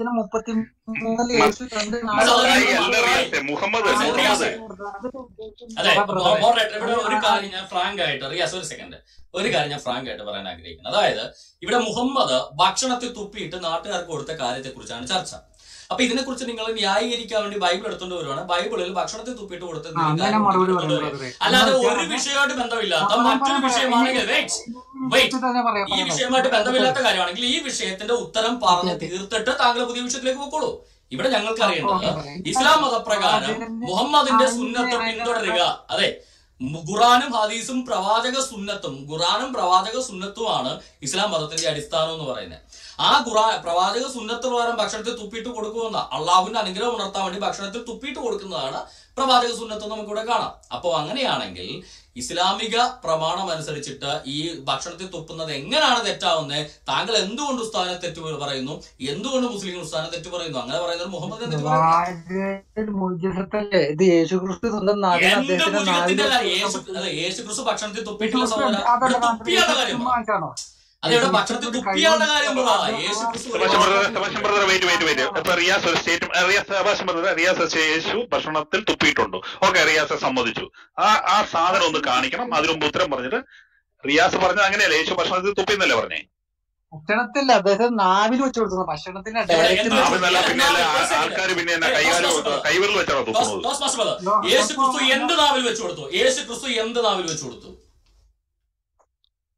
അല്ല റിയാസെ മുഹമ്മദ് മുഹമ്മദ് അതെ ഒരു കാര്യം ഞാൻ ഫ്രാങ്ക് ആയിട്ട് റിയാസ് ഒരു സെക്കൻഡ് ഒരു കാര്യം ഞാൻ ഫ്രാങ്ക് ആയിട്ട് പറയാൻ ആഗ്രഹിക്കുന്നത്. അതായത് ഇവിടെ മുഹമ്മദ് ഭക്ഷണത്തിൽ തുപ്പിയിട്ട് നാട്ടുകാർക്ക് കൊടുത്ത കാര്യത്തെ കുറിച്ചാണ് ചർച്ച. അപ്പൊ ഇതിനെക്കുറിച്ച് നിങ്ങൾ ന്യായീകരിക്കാൻ വേണ്ടി ബൈബിൾ എടുത്തുകൊണ്ട് വരുവാണ്. ബൈബിളിൽ ഭക്ഷണത്തിൽ തുപ്പിയിട്ട് കൊടുത്ത അല്ലാതെ ഒരു വിഷയമായിട്ട് ബന്ധമില്ലാത്ത മറ്റൊരു വിഷയമാണെങ്കിൽ വെയിറ്റ് വെയിറ്റ് ഈ വിഷയമായിട്ട് ബന്ധമില്ലാത്ത കാര്യമാണെങ്കിൽ ഈ വിഷയത്തിന്റെ ഉത്തരം പറഞ്ഞ് തീർത്തിട്ട് താങ്കൾ പുതിയ വിഷയത്തിലേക്ക് പോയിക്കോളൂ. ഇവിടെ ഞങ്ങൾക്ക് അറിയേണ്ടത് ഇസ്ലാം മതപ്രകാരം മുഹമ്മദിന്റെ സുന്നത്ത് പിന്തുടരുക. അതെ, ഖുറാനും ഹദീസും പ്രവാചക സുന്നത്തും ഖുറാനും പ്രവാചക സുന്നത്തുമാണ് ഇസ്ലാം മതത്തിന്റെ അടിസ്ഥാനം എന്ന് പറയുന്നത്. ആ ഖുറാ പ്രവാചക സുന്നത്ത് പ്രകാരം ഭക്ഷണത്തിൽ തുപ്പിയിട്ട് കൊടുക്കുന്ന അള്ളാഹുവിന്റെ അനുഗ്രഹം ഉണർത്താൻ വേണ്ടി ഭക്ഷണത്തിൽ തുപ്പിയിട്ട് കൊടുക്കുന്നതാണ് പ്രവാചക സുന്നത്ത് നമുക്കിവിടെ കാണാം. അപ്പോ അങ്ങനെയാണെങ്കിൽ ഇസ്ലാമിക പ്രമാണം അനുസരിച്ചിട്ട് ഈ ഭക്ഷണത്തിൽ തുപ്പുന്നത് എങ്ങനെയാണ് തെറ്റാവുന്നത്? താങ്കൾ എന്തുകൊണ്ട് ഉസ്താദിനെ തെറ്റ് പറയുന്നു? എന്തുകൊണ്ട് മുസ്ലിം ഉസ്താദിനെ തെറ്റ് പറയുന്നു? അങ്ങനെ പറയുന്നത് മുഹമ്മദിനെ തെറ്റ് പറയുന്നു. യേശുക്രിസ്തു ഭക്ഷണത്തിൽ തുപ്പിയിട്ടുള്ള തുപ്പിയാത്ത കാര്യം അതെവിടെ ഭക്ഷണത്തിൽ തുപ്പിയാത്ത കാര്യം യേശു ഭക്ഷണത്തിൽ തുപ്പിയിട്ടുണ്ടോ? ഓക്കെ, റിയാസ് സമ്മതിച്ചു. ആ ആ സാധനം ഒന്ന് കാണിക്കണം. അതിന് മുമ്പ് ഉത്തരം പറഞ്ഞിട്ട് റിയാസ് പറഞ്ഞത് അങ്ങനെയല്ല, യേശു ഭക്ഷണത്തിൽ തുപ്പിന്നല്ലേ പറഞ്ഞേ? ഭക്ഷണത്തില്ല, അദ്ദേഹം നാവിൽ വെച്ച് കൊടുക്കുന്നു. ഭക്ഷണത്തിന് പിന്നെ ആൾക്കാര് പിന്നെ കൈകാലം കൈവിരൽ വെച്ചാണോ തുപ്പുന്നത്? യേശു ക്രിസ്തു എന്ത് നാവിൽ വെച്ച് കൊടുത്തു? യേശു ക്രിസ്തു എന്ത് നാവിൽ വെച്ച് കൊടുത്തു?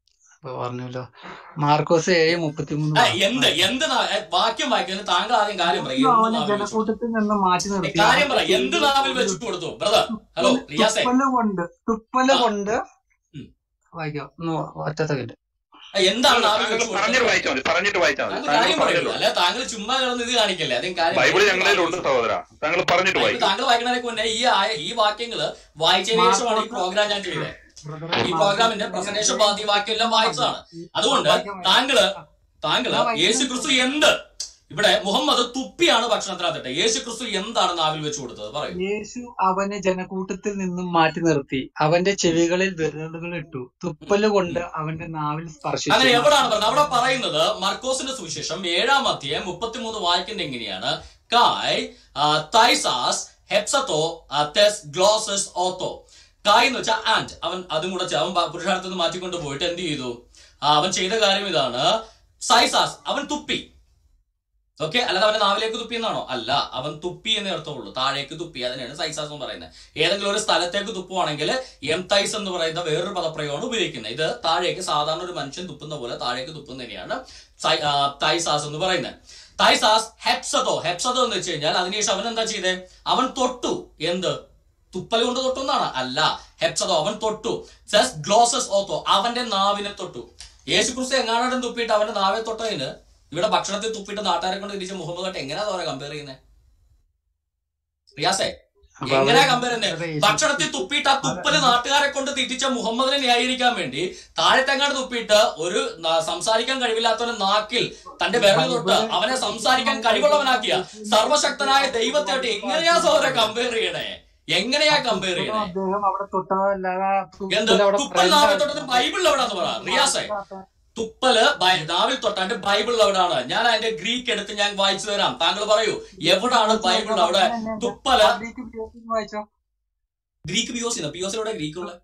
പറഞ്ഞല്ലോ. മാർക്കോസ് ഏഴ് മുപ്പത്തിമൂന്ന് ആ, പറ. എന്ത് എന്ത് നാ- ഏ, വാക്യം വായിക്കുന്നത് താങ്കൾ ആദ്യം കാര്യം പറ. യേശു എന്ത് അവനെ നാവിൽ വെച്ചു കൊടുത്തു? ജനക്കൂട്ടത്തിൽ നിന്ന് മാറ്റി ഏ, നിർത്തി കാര്യം പറ. അവന്റെ എന്ത് ചെവികളിൽ നാവിൽ വെച്ചു വിരലിട്ടു. കൊടുത്തു ബ്രദർ? ഹലോ തുപ്പല് റിയാസെ. തുപ്പല് കൊണ്ട് തുപ്പല് ആ കൊണ്ട് ഉം. വായിക്കാം. ഒന്ന് ഒറ്റ സെക്കൻഡ്. ആ, എന്താണ് അല്ല, നാവിൽ താങ്കൾ വെച്ചു കൊടുത്തത് പറഞ്ഞിട്ട് പറ. വായിച്ചാൽ മതി, പറഞ്ഞിട്ട് വായിച്ചാൽ മതി. താങ്കൾ താങ്കൾ കാര്യം പറയൂ. പറഞ്ഞിട്ട് അല്ലെ താങ്കൾ ചുമ്മാ കിടന്ന് ഇത് കാണിക്കല്ലേ. അദ്ദേഹം കാര്യം പറ. ബൈബിൾ എന്ത് ഞങ്ങളുടെ നാവിൽ ഉണ്ട് വെച്ചു സഹോദര, താങ്കൾ പറഞ്ഞിട്ട് ബൈബിൾ വായിക്കും. താങ്കൾ വായിക്കണതിന് മുന്നേ ഈ ആയ- ഈ വാക്യങ്ങള് വായിച്ചതിന് ശേഷമാണ് ഈ മാർക്കോസ് പ്രോഗ്രാം ഞാൻ ചെയ്തത്. ബ്രദറെ ഈ മാർക്കോസ് പ്രോഗ്രാമിന്റെ ഏഴ് പ്രസന്റേഷൻ ഏഴ് ഭാഗത്ത് ഈ വാക്യം എല്ലാം മുപ്പത്തിമൂന്ന് വായിച്ചതാണ്. അതുകൊണ്ട് വാക്യം വായിക്കാം. താങ്കള് ആ, താങ്കള് ഞാൻ യേശു വായിക്കുന്നത് ക്രിസ്തു എന്ത് ഇവിടെ മുഹമ്മദ് തുപ്പിയാണ് ഭക്ഷണത്തിനകത്തിട്ട് യേശു ക്രിസ്തു എന്താണ് നാവിൽ വെച്ച് കൊടുത്തത് പറയൂ. യേശു അവനെ ജനക്കൂട്ടത്തിൽ നിന്നും മാറ്റി നിർത്തി അവന്റെ ചെവികളിൽ വിരലുകൾ ഇട്ടു. തുപ്പല് കൊണ്ട് അവന്റെ നാവിൽ സ്പർശിച്ചു. അങ്ങനെ എവിടാണ് പറഞ്ഞത്? അവിടെ പറയുന്നത് മർക്കോസിന്റെ സുവിശേഷം ഏഴാം അധ്യായം മുപ്പത്തിമൂന്ന് വായിക്കുന്നത് എങ്ങനെയാണ്? കായ് തൈസാസ് ഹെപ്സത്തോ തെസ് ഗ്ലോസസ് ഓത്തോ. കായ് എന്ന് വെച്ചാൽ ആൻഡ്. അവൻ അതും കൂടെ ചെ- അവൻ പ- പുരുഷാർത്ഥത്തിൽ നിന്ന് മാറ്റിക്കൊണ്ട് പോയിട്ട് എന്ത് ചെയ്തു? ആ, അവൻ ചെയ്ത കാര്യം ഇതാണ്. സൈസാസ് അവൻ തുപ്പി. ഓക്കെ, അല്ലാതെ അവന്റെ നാവിലേക്ക് തുപ്പി എന്നാണോ? അല്ല, അവൻ തുപ്പി എന്നേ അർത്ഥമുള്ളൂ. താഴേക്ക് തുപ്പി, അതിനാണ് സൈസാസ് എന്ന് പറയുന്നത്. ഏതെങ്കിലും ഒരു സ്ഥലത്തേക്ക് തുപ്പുവാണെങ്കിൽ എം തൈസ് എന്ന് പറയുന്ന വേറൊരു പദപ്രയോഗമാണ് ഉപയോഗിക്കുന്നത്. ഇത് താഴേക്ക് സാധാരണ ഒരു മനുഷ്യൻ തുപ്പുന്ന പോലെ താഴേക്ക് തുപ്പുന്നതിനെയാണ് തൈസാസ് എന്ന് പറയുന്നത്. തൈസാസ് ഹെപ്സതോ. ഹെപ്സതോ എന്ന് വെച്ച് കഴിഞ്ഞാൽ അതിനുശേഷം അവൻ എന്താ ചെയ്തേ? അവൻ തൊട്ടു. എന്ത്? തുപ്പൽ കൊണ്ട് തൊട്ടു എന്നാണ്? അല്ല, ഹെപ്സതോ അവൻ തൊട്ടു. സെസ് ഗ്ലോസസ് ഓത്തോ അവന്റെ നാവിനെ തൊട്ടു. യേശു ക്രിസ്തു എങ്ങാണ്ടും തുപ്പിയിട്ട് അവന്റെ നാവെ തൊട്ടതിന് ഇവിടെ ഭക്ഷണത്തിൽ തുപ്പിയിട്ട് നാട്ടുകാരെ കൊണ്ട് തിരിച്ച് മുഹമ്മദ് ആയിട്ട് എങ്ങനെയാ തോരെ കമ്പയർ ചെയ്യുന്നത്? റിയാസെ അപ്പൊ എങ്ങനെയാ അവര് കമ്പയർ ചെയ്യുന്നത്? യേശു ഭക്ഷണത്തിൽ തുപ്പിയിട്ട് ആ തുപ്പല് നാട്ടുകാരെ കൊണ്ട് തിരിച്ച മുഹമ്മദിനെ ന്യായീകരിക്കാൻ വേണ്ടി താഴത്തെങ്ങാണ്ട് തുപ്പിയിട്ട് ഒരു ന- സംസാരിക്കാൻ കഴിവില്ലാത്തവന്റെ നാക്കിൽ തന്റെ വിരൽ തൊട്ട് ബൈബിള് അവനെ സംസാരിക്കാൻ കഴിവുള്ളവനാക്കിയ സർവശക്തനായ ദൈവത്തെയായിട്ട് എങ്ങനെയാ സോദരെ കമ്പയർ ചെയ്യണേ? എങ്ങനെയാ കമ്പയർ ചെയ്യണേ? അദ്ദേഹം അവിടെ തൊട്ടതല്ലാതെ എന്ത് തുപ്പല് അവിടെ തുപ്പൽ നാവിൽ തൊട്ടത് ബൈബിളിൽ എവിടാന്ന് പറ റിയാസെ. തുപ്പല് ബൈ- നാവിൽ തൊട്ടാണ്ട് ബൈബിളിൽ എവിടാണ്? ഞാൻ അതിന്റെ ഗ്രീക്ക് എടുത്ത് ഞാൻ വായിച്ചു തരാം. താങ്കൾ പറയൂ, എവിടാണ് ബൈബിളിൽ അവിടെ തുപ്പല്? വായിച്ചോ. ഗ്രീക്ക് പിയോസിന് പിയോസിലൂടെ ഗ്രീക്ക് ഉള്ള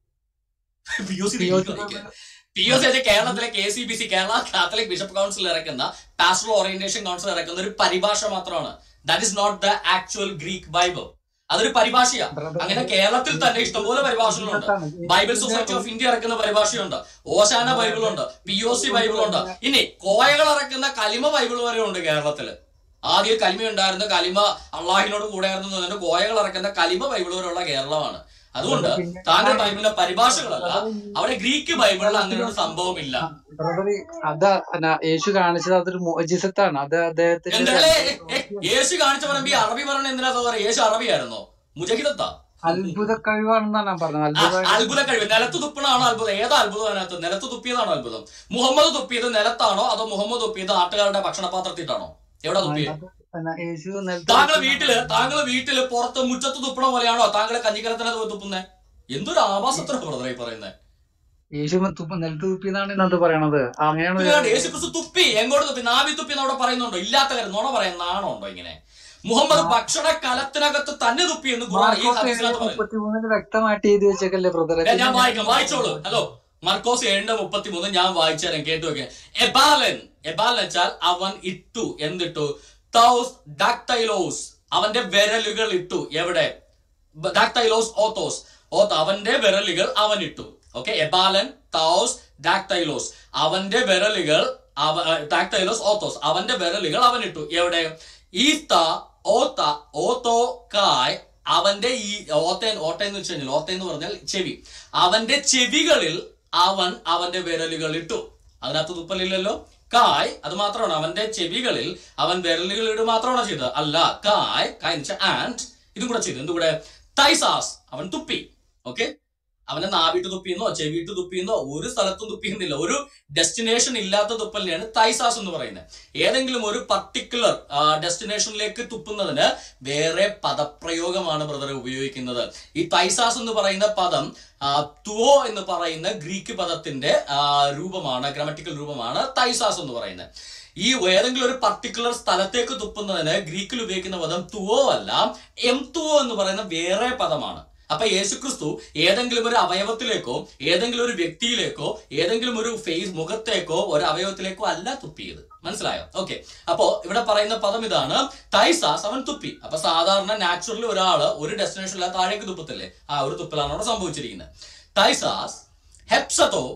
പിയോസി പിയോസി പിയോസി കേരളത്തിലെ K C B C Kerala Catholic bishop council ഇറക്കുന്ന പാസ്റ്ററൽ ഓറിയന്റേഷൻ കൗൺസിൽ ഇറക്കുന്ന ഒരു പരിഭാഷ മാത്രമാണ്. That is not the actual Greek Bible. അതൊരു പരിഭാഷയാ. അങ്ങനെ കേരളത്തിൽ തന്നെ ഇഷ്ടംപോലെ പരിഭാഷകളുണ്ട്. ബൈബിൾ സൊസൈറ്റി ഓഫ് ഇന്ത്യ ഇറക്കുന്ന പരിഭാഷയുണ്ട്, ഓശാന ബൈബിളുണ്ട്, പി ഒ സി ബൈബിളുണ്ട്. ഇനി കോയകൾ ഇറക്കുന്ന കലിമ ബൈബിൾ വരെ ഉണ്ട് കേരളത്തില്. ആദ്യം കലിമ ഉണ്ടായിരുന്ന കലിമ അള്ളാഹിനോട് കൂടെ ആയിരുന്നു. കോയകൾ ഇറക്കുന്ന കലിമ ബൈബിൾ വരെയുള്ള കേരളമാണ്. അതുകൊണ്ട് താങ്കൾ ബൈബിളിലെ പരിഭാഷകളല്ല, അവിടെ ഗ്രീക്ക് ബൈബിളിൽ അങ്ങനെ ഒരു സംഭവമില്ല. ബ്രദറെ അതാ ന- യേശു കാണിച്ചത് അതൊരു മോചിസത്താണ്. അത് അദ്ദേഹത്തിന്റെ എന്തായാലേ യേശു കാണിച്ച പറയുമ്പോ ഈ അറബി പറഞ്ഞ എന്തിനാ പറയാ? യേശു അറബിയായിരുന്നോ? മുജഹിദത്താ? അത്ഭുത കഴിവാണെന്നാണ് ഞാൻ പറഞ്ഞത്. അത്ഭുത അത്ഭുത കഴിവ്. നിലത്ത് തുപ്പണാണോ അത്ഭുതം? ഏതാ അത്ഭുതം അതിനകത്ത്? നിലത്ത് തുപ്പിയതാണോ അത്ഭുതം? മുഹമ്മദ് തുപ്പിയത് നിലത്താണോ അതോ മുഹമ്മദ് തുപ്പിയത് നാട്ടുകാരുടെ ഭക്ഷണപാത്രത്തിട്ടാണോ? എവിടെ തുപ്പിയത്? യേശു നിലത്ത് താങ്കള് വീട്ടില് താങ്കള് വീട്ടില് പുറത്ത് മുറ്റത്ത് തുപ്പണ പോലെയാണോ താങ്കളെ കഞ്ഞിക്കലത്തിനകത്ത് തുപ്പുന്നേ? എന്തൊരു ആഭാസത്തിനാണ് ബ്രദറെ ഈ പറയുന്നത്? യേശു തുപ്പ നിലത്ത് തുപ്പിന്നാണ് ഇന്നത് പറയണത്. അങ്ങനെയാണ് ഇതാണ് യേശു ക്രിസ്തു തുപ്പി. എങ്ങോട്ട് തുപ്പി? നാവി തുപ്പി എന്നവിടെ പറയുന്നുണ്ടോ? ഇല്ലാത്ത കാര്യം നോണ പറയാൻ നാണോ ഉണ്ടോ ഇങ്ങനെ? മുഹമ്മദ് ഭക്ഷണ കലത്തിനകത്ത് തന്നെ തുപ്പി എന്ന് ഖുർആൻ ഈ ഹദീസിനകത്ത് പറയുന്നു. മുപ്പത്തിമൂന്നില് വ്യക്തമായിട്ട് എഴുതി വെച്ചേക്കല്ലേ ബ്രദറെ. ഞാൻ വായിക്കാം, വായിച്ചോളൂ. ഹലോ, മർക്കോസ് ഏഴിന്റെ മുപ്പത്തിമൂന്ന് ഞാൻ വായിച്ചു തരാം, കേട്ടു നോക്കിയാൽ. എബാലൻ എബാലൻ വെച്ചാൽ അവൻ ഇട്ടു. എന്തിട്ടു? തൗസ് ഡാക്ടൈലോസ് അവന്റെ വിരലുകൾ ഇട്ടു. എവിടെ? ഡാക്ടൈലോസ് ഓത്തോസ് ഓത്ത് അവന്റെ വിരലുകൾ അവൻ ഇട്ടു. ഓക്കെ, എബാലൻ തൗസ് ഡാക്ടൈലോസ് അവന്റെ വിരലുകൾ ഡാക്ടൈലോസ് ഓത്തോസ് അവന്റെ വിരലുകൾ അവൻ ഇട്ടു. എവിടെ? ഈത്ത ഓത്ത ഓത്തോ കായ് അവന്റെ ഈ ഓത്തേൻ ഓട്ട എന്ന് വെച്ച് കഴിഞ്ഞാൽ ഓത്ത എന്ന് പറഞ്ഞാൽ ചെവി. അവന്റെ ചെവികളിൽ അവൻ അവന്റെ വിരലുകൾ ഇട്ടു. അതിനകത്ത് തുപ്പലില്ലല്ലോ. കായ് അത് മാത്രമാണ്. അവന്റെ ചെവികളിൽ അവൻ വിരലുകൾ ഇടുക മാത്രമാണോ ചെയ്തത്? അല്ല, കായ് കായ് എന്ന് വെച്ചാൽ ആൻഡ് ഇതും കൂടെ ചെയ്തു. എന്തുകൂടെ? തൈസാസ് അവൻ തുപ്പി. ഓക്കെ, അവനെ നാവിട്ട് തുപ്പിയെന്നോ ചെവിയിട്ട് തുപ്പിയെന്നോ ഒരു സ്ഥലത്തും തുപ്പിയെന്നില്ല. ഒരു ഡെസ്റ്റിനേഷൻ ഇല്ലാത്ത തുപ്പലിനെയാണ് തൈസാസ് എന്ന് പറയുന്നത്. ഏതെങ്കിലും ഒരു പർട്ടിക്കുലർ ഡെസ്റ്റിനേഷനിലേക്ക് തുപ്പുന്നതിന് വേറെ പദപ്രയോഗമാണ് ബ്രദറെ ഉപയോഗിക്കുന്നത്. ഈ തൈസാസ് എന്ന് പറയുന്ന പദം തുവോ എന്ന് പറയുന്ന ഗ്രീക്ക് പദത്തിന്റെ രൂപമാണ്, ഗ്രാമറ്റിക്കൽ രൂപമാണ് തൈസാസ് എന്ന് പറയുന്നത്. ഈ ഏതെങ്കിലും ഒരു പർട്ടിക്കുലർ സ്ഥലത്തേക്ക് തുപ്പുന്നതിന് ഗ്രീക്കിൽ ഉപയോഗിക്കുന്ന പദം തുവോ അല്ല, എം തുവോ എന്ന് പറയുന്ന വേറെ പദമാണ്. അപ്പൊ യേശുക്രിസ്തു ഏതെങ്കിലും ഒരു അവയവത്തിലേക്കോ ഏതെങ്കിലും ഒരു വ്യക്തിയിലേക്കോ ഏതെങ്കിലും ഒരു ഫേസ് മുഖത്തേക്കോ ഒരു അവയവത്തിലേക്കോ അല്ല തുപ്പിയത്. മനസ്സിലായോ? ഓക്കെ, അപ്പോ ഇവിടെ പറയുന്ന പദം ഇതാണ്, തൈസാസ് അവൻ തുപ്പി. അപ്പൊ സാധാരണ നാച്ചുറലി ഒരാള് ഒരു ഡെസ്റ്റിനേഷനില്ല താഴേക്ക് തുപ്പത്തില്ലേ, ആ ഒരു തുപ്പലാണ് അവിടെ സംഭവിച്ചിരിക്കുന്നത്. തൈസാസ് ഹെപ്സത്തോ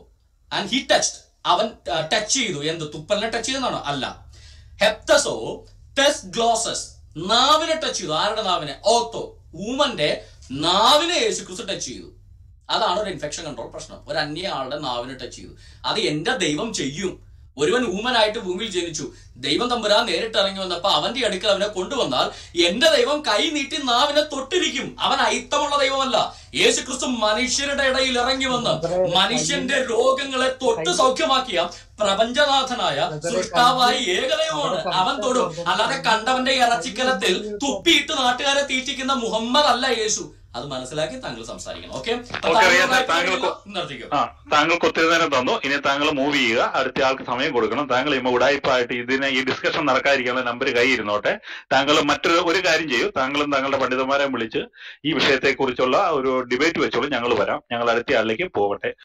ആൻഡ് ഹി ടച്ച്ഡ്, അവൻ ടച്ച് ചെയ്തു. എന്ത്? തുപ്പലിനെ ടച്ച് ചെയ്തെന്നാണോ? അല്ല. ഹെപ്തസോ ടെസ് ഗ്ലോസസ്, നാവിനെ ടച്ച് ചെയ്തു. ആരുടെ നാവിനെ? ഓത്തോ, ഊമന്റെ നാവിനെ യേശു ക്രിസ്തു ടച്ച് ചെയ്തു. അതാണ് ഒരു ഇൻഫെക്ഷൻ കൺട്രോൾ പ്രശ്നം. ഒരു അന്യ ആളുടെ നാവിനെ ടച്ച് ചെയ്തു. അത് എന്റെ ദൈവം ചെയ്യും. ഒരുവൻ ഊമനായിട്ട് ഭൂമിയിൽ ജനിച്ചു, ദൈവം തമ്പുരാൻ നേരിട്ട് ഇറങ്ങി വന്നപ്പോ അവന്റെ അടുക്കൽ അവനെ കൊണ്ടുവന്നാൽ എന്റെ ദൈവം കൈ നീട്ടി നാവിനെ തൊട്ടിരിക്കും. അവൻ അയിത്തമുള്ള ദൈവമല്ല. യേശു ക്രിസ്തു മനുഷ്യരുടെ ഇടയിൽ ഇറങ്ങി വന്ന് മനുഷ്യന്റെ രോഗങ്ങളെ തൊട്ട് സൗഖ്യമാക്കിയ പ്രപഞ്ചനാഥനായ സൃഷ്ടാവായ ഏകദൈവമാണ്. അവൻ തൊടും. അല്ലാതെ കണ്ടവന്റെ ഇറച്ചിക്കലത്തിൽ തുപ്പിയിട്ട് നാട്ടുകാരെ തീറ്റിക്കുന്ന മുഹമ്മദ് അല്ല യേശു. അത് മനസ്സിലാക്കി താങ്കൾ സംസാരിക്കണം. ഓക്കെ, ആ താങ്കൾക്ക് ഒത്തിരി നേരം തന്നു. ഇനി താങ്കൾ മൂവ് ചെയ്യുക. അടുത്ത ആൾക്ക് സമയം കൊടുക്കണം. താങ്കൾ ഇമ്മ ഉടായ്പായിട്ട് ഇതിനെ ഈ ഡിസ്കഷൻ നടക്കാതിരിക്കാനുള്ള നമ്പർ കൈ ഇരുന്നോട്ടെ. താങ്കൾ മറ്റൊരു ഒരു കാര്യം ചെയ്യൂ. താങ്കളും താങ്കളുടെ പണ്ഡിതന്മാരെ വിളിച്ച് ഈ വിഷയത്തെ കുറിച്ചുള്ള ഒരു ഡിബേറ്റ് വെച്ചോളൂ. ഞങ്ങൾ വരാം. ഞങ്ങൾ അടുത്ത ആളിലേക്ക് പോകട്ടെ.